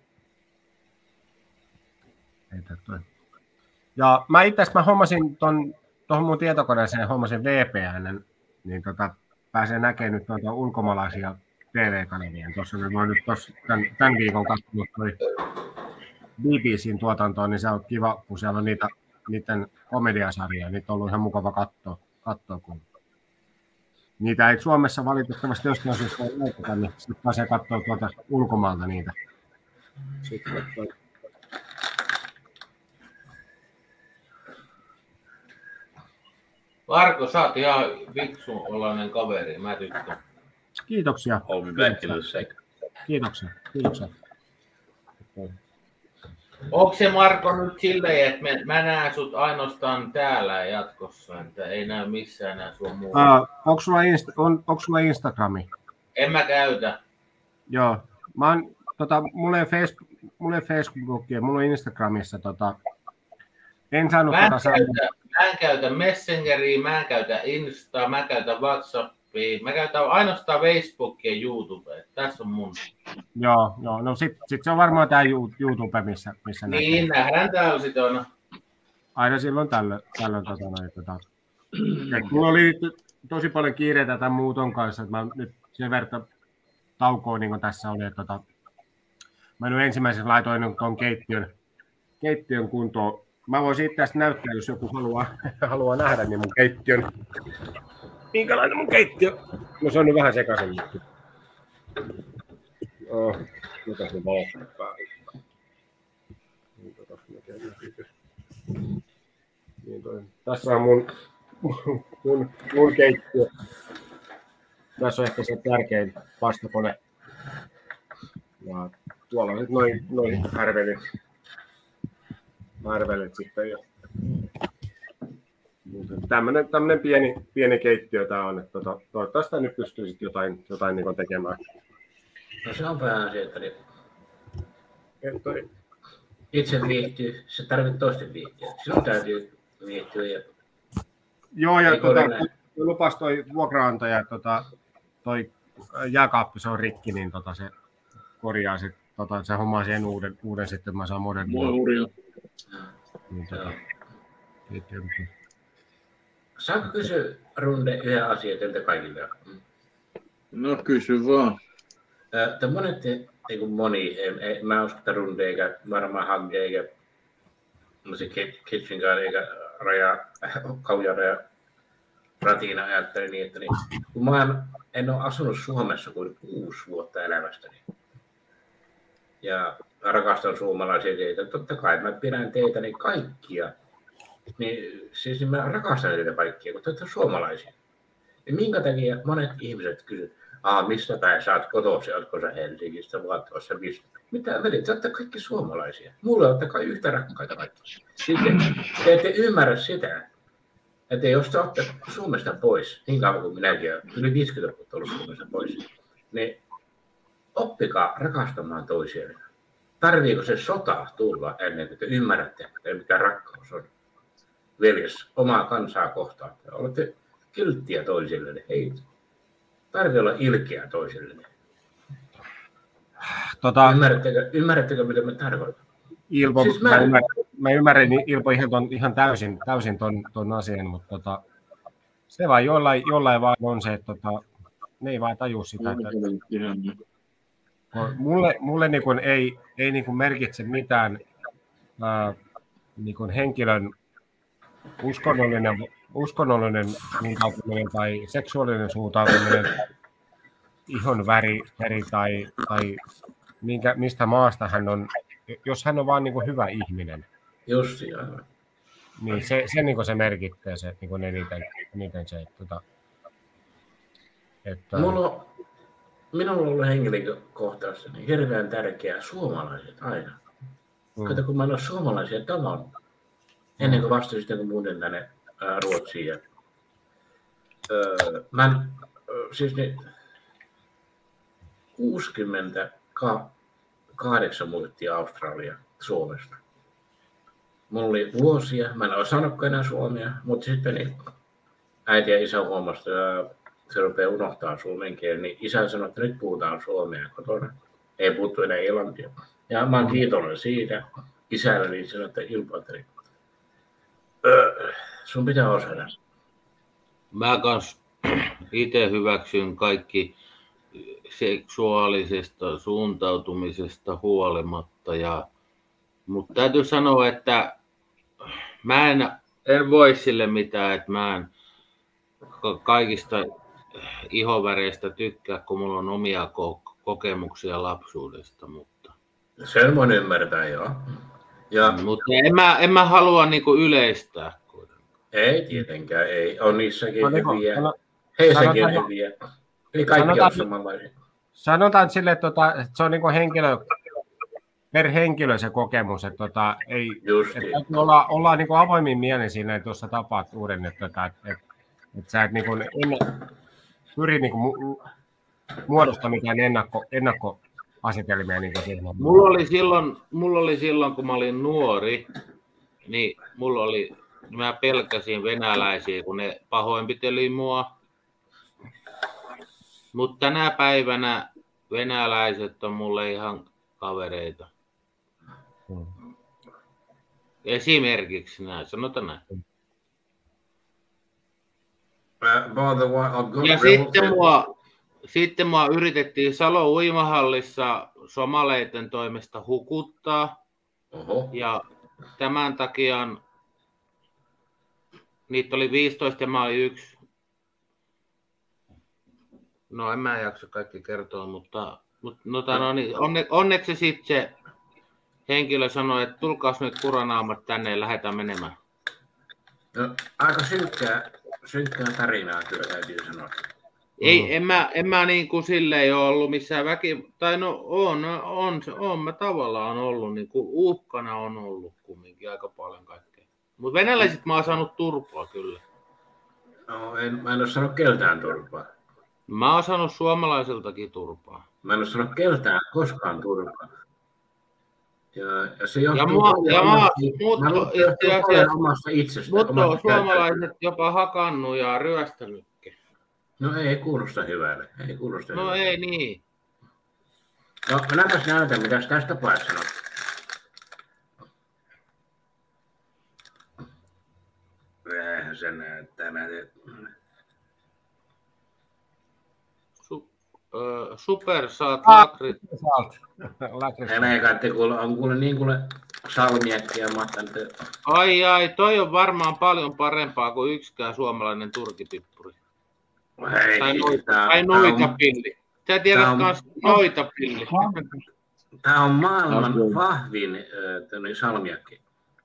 Ja mä itse asiassa mä hommasin ton, tuohon mun tietokoneeseen hommasin V P N, niin tota, pääsee näkemään nyt noita ulkomaalaisia T V-kanavia. Tuossa mä oon nyt tossa, tämän, tämän viikon katsonut toi B B C:n tuotantoa, niin se on kiva, kun siellä on niitä, niiden komediasarjoja. Niitä on ollut ihan mukava katsoa, katsoa kun niitä ei Suomessa valitettavasti jostain syystä ole näytetä, niin sitten pääsee katsoa tuolta ulkomaalta niitä. Sitten, Marko, sä oot ihan viksun olainen kaveri, mä tykkään. Kiitoksia. I'll be back in a sec. Kiitoksia. Kiitoksia. Onko se Marko nyt silleen, että me, mä näen sut ainoastaan täällä jatkossa, että ei näy missään enää sun muuta? Uh, onko sulla, Insta- on, onko sulla Instagrami? En mä käytä. Joo. Mä oon, tota, mulla ei Facebook, mulla ei Facebookia, mulla on Instagramissa tota, en saanut mä en, tota käytä, mä en käytä Messengeria, mä en käytä Instaa, mä käytän WhatsAppia, mä käytän ainoastaan Facebookia ja YouTubea. Tässä on mun. Joo, joo. No sit, sit se on varmaan tää YouTube, missä, missä niin, näkee. Nähdään täällä sit on. Aina silloin tällöin. tällöin tota, noin, tota. Mulla oli tosi paljon kiireitä tämän muuton kanssa, että mä nyt sen verran taukoa niin kuin tässä oli, että tota, mä nyt ensimmäisenä laitoin tuon keittiön, keittiön kuntoon. Mä voisin itse asiassa näyttää, jos joku haluaa, haluaa nähdä, niin mun keittiön. Minkälainen mun keittiö? No se on nyt vähän sekaisin. Oh, mitä se valot päällä? Niin toi. Tässä on mun, mun, mun keittiö. Tässä on ehkä se tärkein pastakone. Ja tuolla on nyt noin, noin härvelit. Härvelit sitten jo. Tämmönen, tämmönen pieni, pieni keittiö tää on. Että tota, toivottavasti nyt pystyisit jotain, jotain niin tekemään. No se on vähän se, että niin toi... itse viihtyy, se tarvitsee toisten viihtyä. Sinun täytyy viihtyä. Ja... Joo, ja tota, lupas toi vuokraantaja, tota, toi jääkaappi, se on rikki, niin tota, se korjaa sit, tota, se hommaa siihen uuden, uuden sitten, mä saan modernia. Niin, tota, saanko kysyä, Runde, yhden asian teiltä kaikille? No kysy vaan. Te monet, ei kun moni, ei, ei, mä en usko, että Runde eikä varmaan Hagge eikä Kitchen Guard eikä Raja, Kaujara ja Ratina ajatteli niin, että niin, kun mä en, en ole asunut Suomessa kuin kuusi vuotta elämästäni. Ja rakastan suomalaisia teitä. Totta kai mä pidän teitä niin kaikkia. Niin, siis mä rakastan teitä kaikkia, kun te olette suomalaisia. Ja minkä takia monet ihmiset kysyvät, ah, mistä päin sä oot kotoisin, ootko sä Helsingistä, Vaattoissa, mistä? Mitä velit, te olette kaikki suomalaisia. Mulle olette kai yhtä rakkaita kaikki. Sitten te ette ymmärrä sitä, että jos te olette Suomesta pois, niin kauan kuin minäkin olen yli viisikymmentä vuotta ollut Suomesta pois, niin oppikaa rakastamaan toisiaan. Tarviiko se sota tulla ennen kuin te ymmärrätte, mikä rakkaus on? Veljes, omaa kansaa kohtaan. Te olette kilttiä toisillenne. Ei tarvitse olla ilkeä toisillenne. Tota, ymmärrättekö, ymmärrättekö, mitä me tarkoitan? Ilpo, siis mä, mä, ymmärrän, mä ymmärrän Ilpo ihan, ton, ihan täysin, täysin ton, ton asian, mutta tota, se vaan jollain, jollain vaan on se, että tota, ne ei vaan tajua sitä. Että, mulle mulle niin kun ei, ei niin kun merkitse mitään ää, niin kun henkilön uskonnollinen, uskonnollinen suuntautuminen tai seksuaalinen suuntautuminen, ihon väri, väri tai, tai minkä, mistä maasta hän on, jos hän on vaan niin kuin hyvä ihminen. Just aivan. Niin se, se, niin kuin se merkittää se niin kuin eniten, eniten se, että, että, että Mulla, minulla on ollut henkilökohtaisesti niin hirveän tärkeää suomalaiset aina. Mm. Kato, kun mä en ole suomalaisia tavannut, ennen kuin vasta sitten kun muuten tänne ää, Ruotsiin. Ja, öö, mä en, siis niin, kuusikymmentäkahdeksan muutettiin Australia Suomesta. Mulla oli vuosia, mä en osannutkaan enää suomea, mutta sitten niin, äiti ja isä huomasivat, että se rupeaa unohtaa suomen kielen, niin isä sanoi, että nyt puhutaan suomea kotona. Ei puhuttu enää irlantia. Ja mä oon kiitollinen siitä. Isällä niin sanoi, että Ilpo-Anteri, öö, sun pitää osata. Mä kans itse hyväksyn kaikki seksuaalisesta suuntautumisesta huolimatta. Ja, mutta täytyy sanoa, että mä en, en voi sille mitään, että mä en kaikista ihoväreistä tykkää, kun mulla on omia kokemuksia lapsuudesta. Mutta sen voin ymmärtää, joo. Ja... Mutta en mä, en mä halua niinku yleistää. Ei tietenkään, ei. On niissäkin no, hyviä. Sano, Heissäkin on hyviä. Ei kaikki sanotaan, ole samanlaisia. Sanotaan sille, että, että se on niinku henkilö, per henkilö se kokemus, että tota, ei, että olla, ollaan niin kuin avoimin mielin siinä, että jos sä tapaat uuden, että, että, että, että sä et niin kuin ennen, pyri niin kuin mu, muodostaa mitään ennakko, ennakkoasetelmia. Niin kuin mulla, oli silloin, mulla oli silloin, kun mä olin nuori, niin mulla oli, mä pelkäsin venäläisiä, kun ne pahoinpiteli mua. Mutta tänä päivänä venäläiset on mulle ihan kavereita. Hmm. Esimerkiksi näin, sanotaan näin. Ja sitten mua, sitten mua yritettiin Salon uimahallissa somaleiden toimesta hukuttaa. Oho. Ja tämän takia niitä oli viisitoista ja mä olin yksi. No en mä jaksa kaikki kertoa, mutta, mutta no, no, niin, onne, onneksi sitten se henkilö sanoi, että tulkaas nyt kuranaamat tänne ja lähdetään menemään. No, aika synkkää, synkkää tarinaa kyllä täytyy sanoa. Ei, mm. en mä, en mä niin kuin silleen ole ollut missään väki... Tai no on, on, on mä tavallaan ollut, niin kuin uhkana on ollut kumminkin aika paljon kaikkea. Mutta venäläiset mä oon saanut turpaa kyllä. No en, mä en ole saanut keltään turpaa. Mä oon saanut suomalaisiltakin turpaa. Mä en ole saanut keltään koskaan turpaa. Ja, ja se johtuu ja mua, ja mä, omasta, mä luulen, että omasta itsestä. Mutta on suomalaiset jopa hakannut ja ryöstänytkin. No ei kuulosta hyvälle. Ei kuulosta no hyvälle. Ei niin. No minäpäs näytän, mitä tästä päästä sanot. Vähän se näyttää. Super saat lakrit. Enää kai kuule, on kuule niin kuule salmiakkia mahtanut. Ai ai, toi on varmaan paljon parempaa kuin yksikään suomalainen turkipippuri. Hei, tai noita, tai noita pilli. Sä tiedät on, kans noita pilli. Tää on maailman okay. vahvin äh, salmiakki.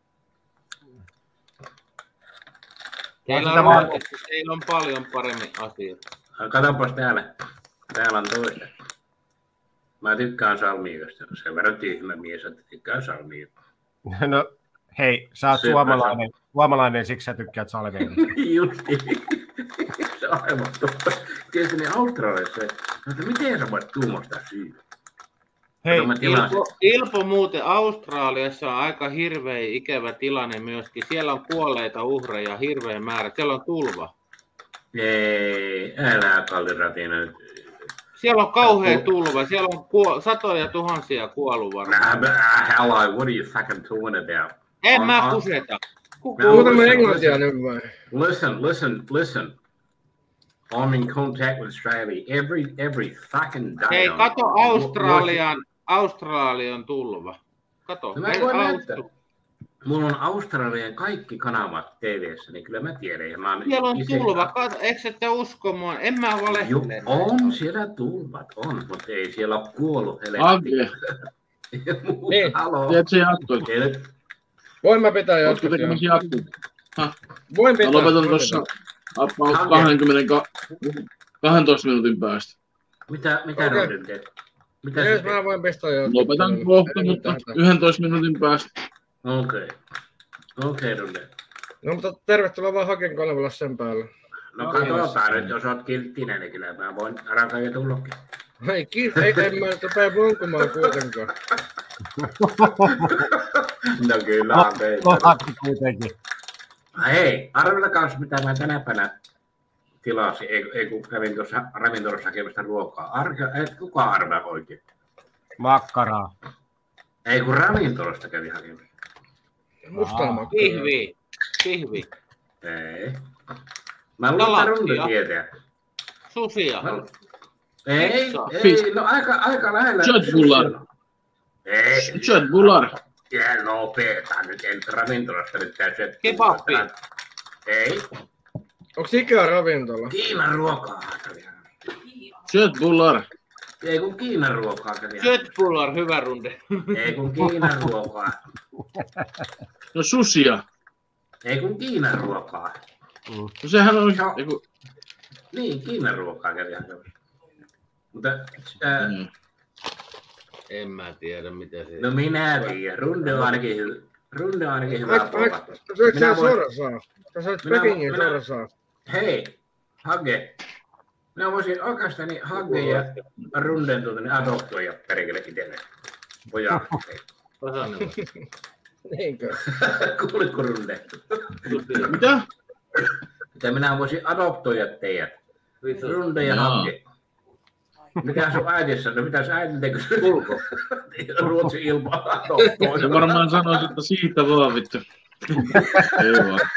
Teillä on, vaan... teillä on paljon paremmin asioita. Katsopas täällä. Täällä on toinen. Mä tykkään salmiikosta. Sen verran tyhmä mies, että tykkään salmiikosta. No hei, sä oot suomalainen, suomalainen, siksi sä tykkäät salmiikosta. Justi. Se on aivan totta. Tietysti ne Australiassa, että miten sä voit tuommoista syyä? Hei, Ilpo, Ilpo muuten Australiassa on aika hirveä ikävä tilanne myöskin. Siellä on kuolleita uhreja hirveä määrä. Siellä on tulva. Ei, älä Kalliratina nyt. Siellä on kauhea tulva. Siellä on kuo- satoja tuhansia kuollut varmaan. Hello, what are you fucking talking about? En on, mä kuseta. Puhutaanko englantia nyt vai? Listen, listen, listen. I'm in contact with Australia every every fucking day. Hei, kato Australian, Australian tulva. Kato. No, mä voin näyttää. Mulla on Australian kaikki kanavat T V:ssä, niin kyllä mä tiedän. Ja mä siellä on isen... tulva, eikö ette usko mua? En mä valehtele. On siellä tulvat, on, mutta ei siellä ole kuollut helvetti. Niin, tiedätkö jatkuu? Voin mä pitää jatkuu. Oletko tekemässä jatkuu? Voin pitää. Mä lopetan tuossa kaksikymmentä, kahdentoista minuutin päästä. Mitä, mitä okay. Rodin teet? Mitä Jees, mä voin pistää jatkuu. Lopetan kohta, mutta yhdentoista minuutin päästä. Okei. Okay. Okei, okay, Rodin. No, mutta tervetuloa vaan Haken kanavalle sen päälle. No katsotaan nyt, jos oot kilttinen, niin kyllä mä voin rakaa tullakin. Ei, kiitos, ei en mä nyt rupea vonkumaan kuitenkaan. No kyllä on teitä. Hei, arvelakaas mitä mä tänä päivänä tilasin, ei, ei kun kävin tuossa ravintolassa hakemasta ruokaa. Arka, et kukaan arvaa oikein? Makkaraa. Ei kun ravintolasta kävin hakemassa. Mustaa makkaraa. Pihvi. Pihvi. Ei. Mä luulen, että Runde tietää. Susia. Mä... Ei, ei, no aika, aika lähellä. Köttbullar. Ei. Köttbullar. Ja lopeta nyt, en ravintolasta nyt käy syöt. Kebappi. Ei. Onks ikään ravintola? Kiinan ruokaa. Köttbullar. Ei kun Kiinan ruokaa. Köttbullar, hyvä Runde. Ei kun Kiinan ruokaa. No susia. Ei kun Kiinan ruokaa. No sehän on... No, eiku... Niin, Kiinan ruokaa kävi hakemassa. Mutta... Äh, mm. En mä tiedä, mitä se... No minä tiedän. Runde on ainakin hyvä. Runde on ainakin hyvä polva. Syötkö sä sorsaa? Sä syöt Pekingin minä- sorsaa. Hei, Hage. Minä voisin oikeastaan Hage ja Runden tuota, niin adoptoida perkele itselle. Pojat. Tasainen. Niinkö? Kuulitko Runde? Mitä? Että minä voisin adoptoida teidät. Runde ja Jaa. Hage. Mitä sun äiti sanoi? Mitä sun äiti teki? Ulko. Ruotsin ilma Se adoptoida. varmaan sanoisi, että siitä vaan vittu. Ei vaan.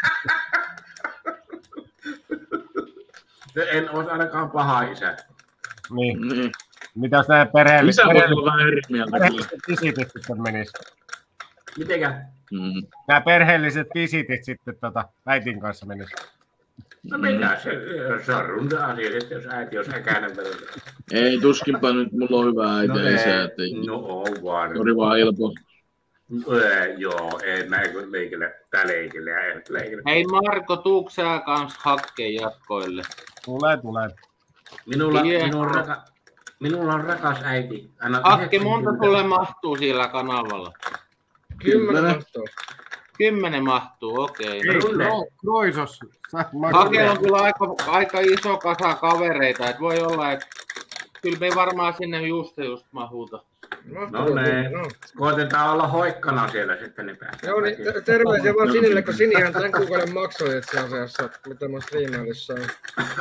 En olisi ainakaan paha isä. Niin. Niin. Mitäs nämä perheelliset, Isä voisi olla vähän eri mieltä kyllä. perheelliset visitit sitten menis? Mitenkä? Mm. Nämä perheelliset visitit sitten tota, äitin kanssa menis. No mitä se, se on Runde asia sitten, jos äiti on äkäinen verran. Ei, tuskinpa nyt mulla on hyvä äiti ja isä. Että ei. No on vaan. Sori vaan Ilpo. Ee, joo, ei mä kun leikille, tää leikille ja ei leikille. Hei Marko, tuuks sä kans Hakkeen jatkoille? Tulee, tulee. Minulla, Hieno. minulla, on raka, minulla on rakas äiti. Anna Hakke, monta yhdeksänkymmentä. sulle mahtuu sillä kanavalla? Kymmenen Kymmenen. mahtuu. Kymmenen mahtuu, okei. Ei, Runde. Kro- Kroisos. Sä Hakella on kyllä aika, aika iso kasa kavereita, että voi olla, että kyllä me varmaan sinne just just mahuta. No niin. No. Koitetaan olla hoikkana siellä sitten, niin päästään. Joo, niin te- terveisiä vaan Sinille, kun Sinihän tämän kuukauden maksoi itse asiassa, mitä mä striimailissa on.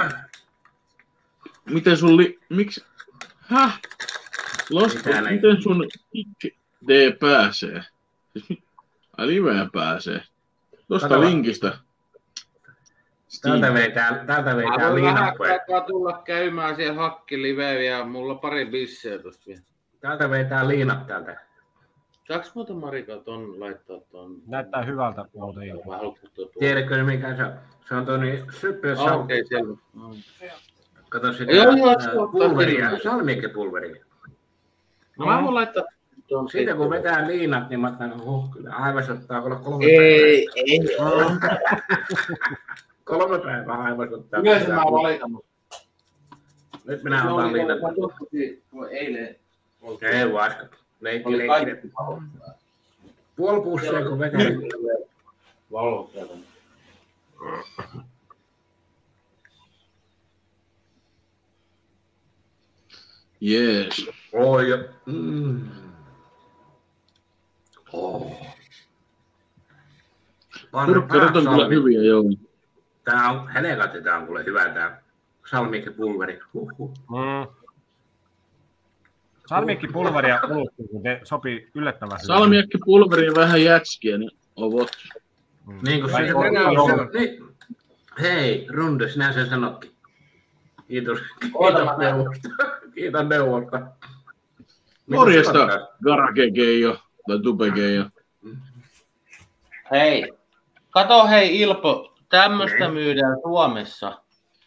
Miten sun li... Miksi? Häh? Lost, Mitä näin? miten sun D pääsee? Siis mi- Ai liveen pääsee. Tosta Kato. linkistä. Täältä vetää, täältä Mä vetää voin vähän liinappoja. aikaa tulla käymään siellä Hakki-liveen ja mulla on pari bisseä tosta vielä. Täältä vetää liinat täältä. Saaks muuta Marika ton laittaa ton? Näyttää hyvältä muuten ilman. Vai haluatko tuo tuo? Tiedätkö mikä se on? Se on Toni Syppy, Ah, okei, selvä. Mm. Kato sitä Joo, joo, ää, se on pulveria, tosi salmiakkipulveria. No mä voin laittaa tuon. Siitä kun vetää liinat, niin mä ajattelin, huh, kyllä aivasottaa olla kolme Ei, päivää. ei oo. Kolme päivää aivasottaa. Yleensä mä valitan, mutta Nyt minä otan liinat. eilen Ei vaikka. Leikki, oli leikki. kaikki pahoja. Puoli pussia kun vetää. Valvot sieltä. Jees. Oi. Mm. Oh. Turkkarit on kyllä hyviä, joo. Tää on, helekatti, tää on kuule hyvä tää salmiakkipulveri. Huhhuh. Mm. Salmiakkipulveria ja uluttuu, kun ne sopii yllättävän hyvin. Salmiakki, pulveri ja vähän jätskiä, niin ovat. Mm. Niin kuin Vai- se Tänään on. on Niin. Hei, Runde, sinä sen sanotkin. Kiitos. Oota, Kiitos mä- neuvosta. Kiitos neuvosta. Morjesta, Garakekeijo tai Tupekeijo. Hei, kato hei Ilpo, tämmöstä myydään Suomessa.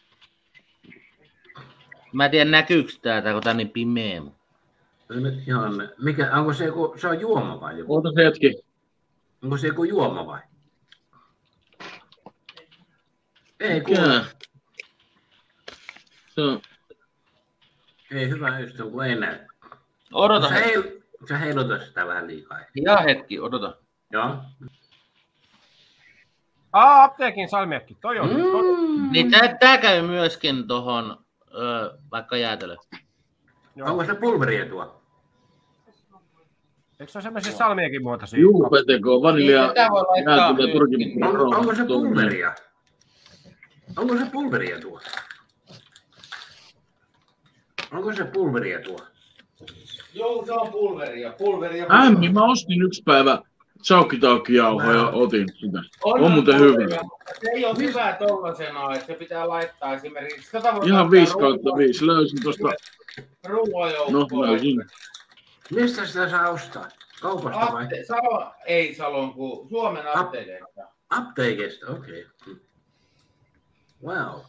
Mä en tiedä näkyykö täältä, kun tää on niin pimeä. Nyt ihan, mikä, onko se joku, se on juoma vai joku? Oota se hetki. Onko se joku juoma vai? Ei kuule. Mikä? Se on... Ei hyvä ystävä, kun ei näy. Odota Sä, hetki. heil, sä heilutat sitä vähän liikaa. Ja hetki, odota. Joo. Aa, apteekin salmiakki. Toi on. Mm. Toi. Niin tää, tää käy myöskin tohon, ö, vaikka jäätelö. Onko se pulveria tuo? Eikö se ole semmoisia salmiakin muotoisia? Juu, Peteko, vanilja, Niin, tätä voi laittaa jäätelö, myöskin. turkin. On, onko se pulveria? Onko se pulveria tuo? Onko se pulveria tuo? Joo, se on pulveria. Pulveria. Ämmi, mä ostin yksi päivä tsaukki-taukki-jauhoa ja otin sitä. On muuten hyvä. Se ei ole hyvä tollasena, että se pitää laittaa esimerkiksi. Tätä voi Ihan laittaa viisi kautta viisi. Löysin tosta. No, ruoajoukkoon. löysin. Mistä sitä saa ostaa? Kaupasta vai? Apte, Salo, ei Salon, kuin Suomen apteekeista. Apteekista, okei. Okay. Wow.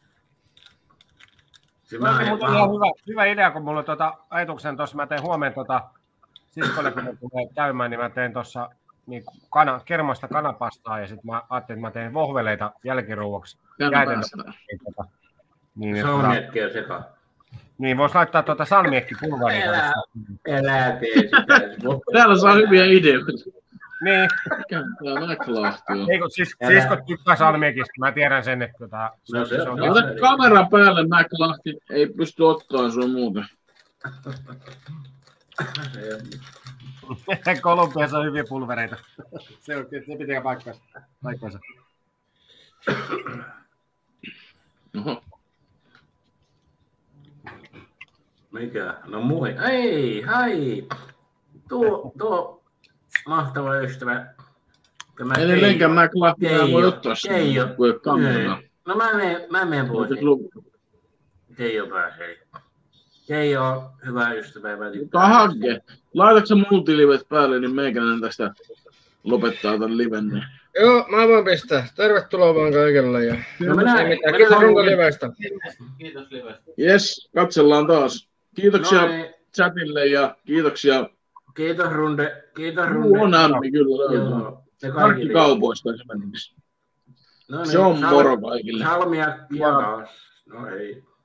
Se Tämä mä on muuten ihan hyvä, hyvä idea, kun mulla on tuota ajatuksen tuossa, mä teen huomenna tuota, siskolle, kun me tulee käymään, niin mä teen tuossa niin kana, kermasta kanapastaa ja sitten mä ajattelin, että mä teen vohveleita jälkiruuaksi. Käydään päästään. Niin, Se on miettiä seka. Niin, voisi laittaa tuota salmiakkipulveria. Elää, elää tee sitä. Täällä saa hyviä ideoita. Niin. Tämä McLahti on. Ei, kun siis siskot tykkää salmiakista. Mä tiedän sen, että tota, No se on. Ota kamera päälle, McLahti. Ei pysty ottaa sua muuten. Kolumbiassa on hyviä pulvereita. Se, on, se pitää paikkansa. paikkansa. Oho. Mikä? No mui. Ei, hai. Tuo, tuo mahtava ystävä. Tämä Edelleenkään McLahti ei voi ottaa Keijo. sinne, kun ei kameraa. No mä menen, mä menen pois. Keijo pääsee. Keijo on hyvä ystävä. Mutta Hagge, laitatko sä multilivet päälle, niin meikäläinen tästä lopettaa tämän liven. Niin. Joo, mä voin pistää. Tervetuloa vaan kaikille. Ja... No minä, ei mitään. Kiitos Runko livestä. Kiitos livestä. Jes, katsellaan taas. Kiitoksia no niin. chatille ja kiitoksia. Kiitos Runde. Kiitos Runde. On Ammi kyllä löytyy. Parkkikaupoista esimerkiksi. No niin, se on moro kaikille. Salmiakkia taas. No ei.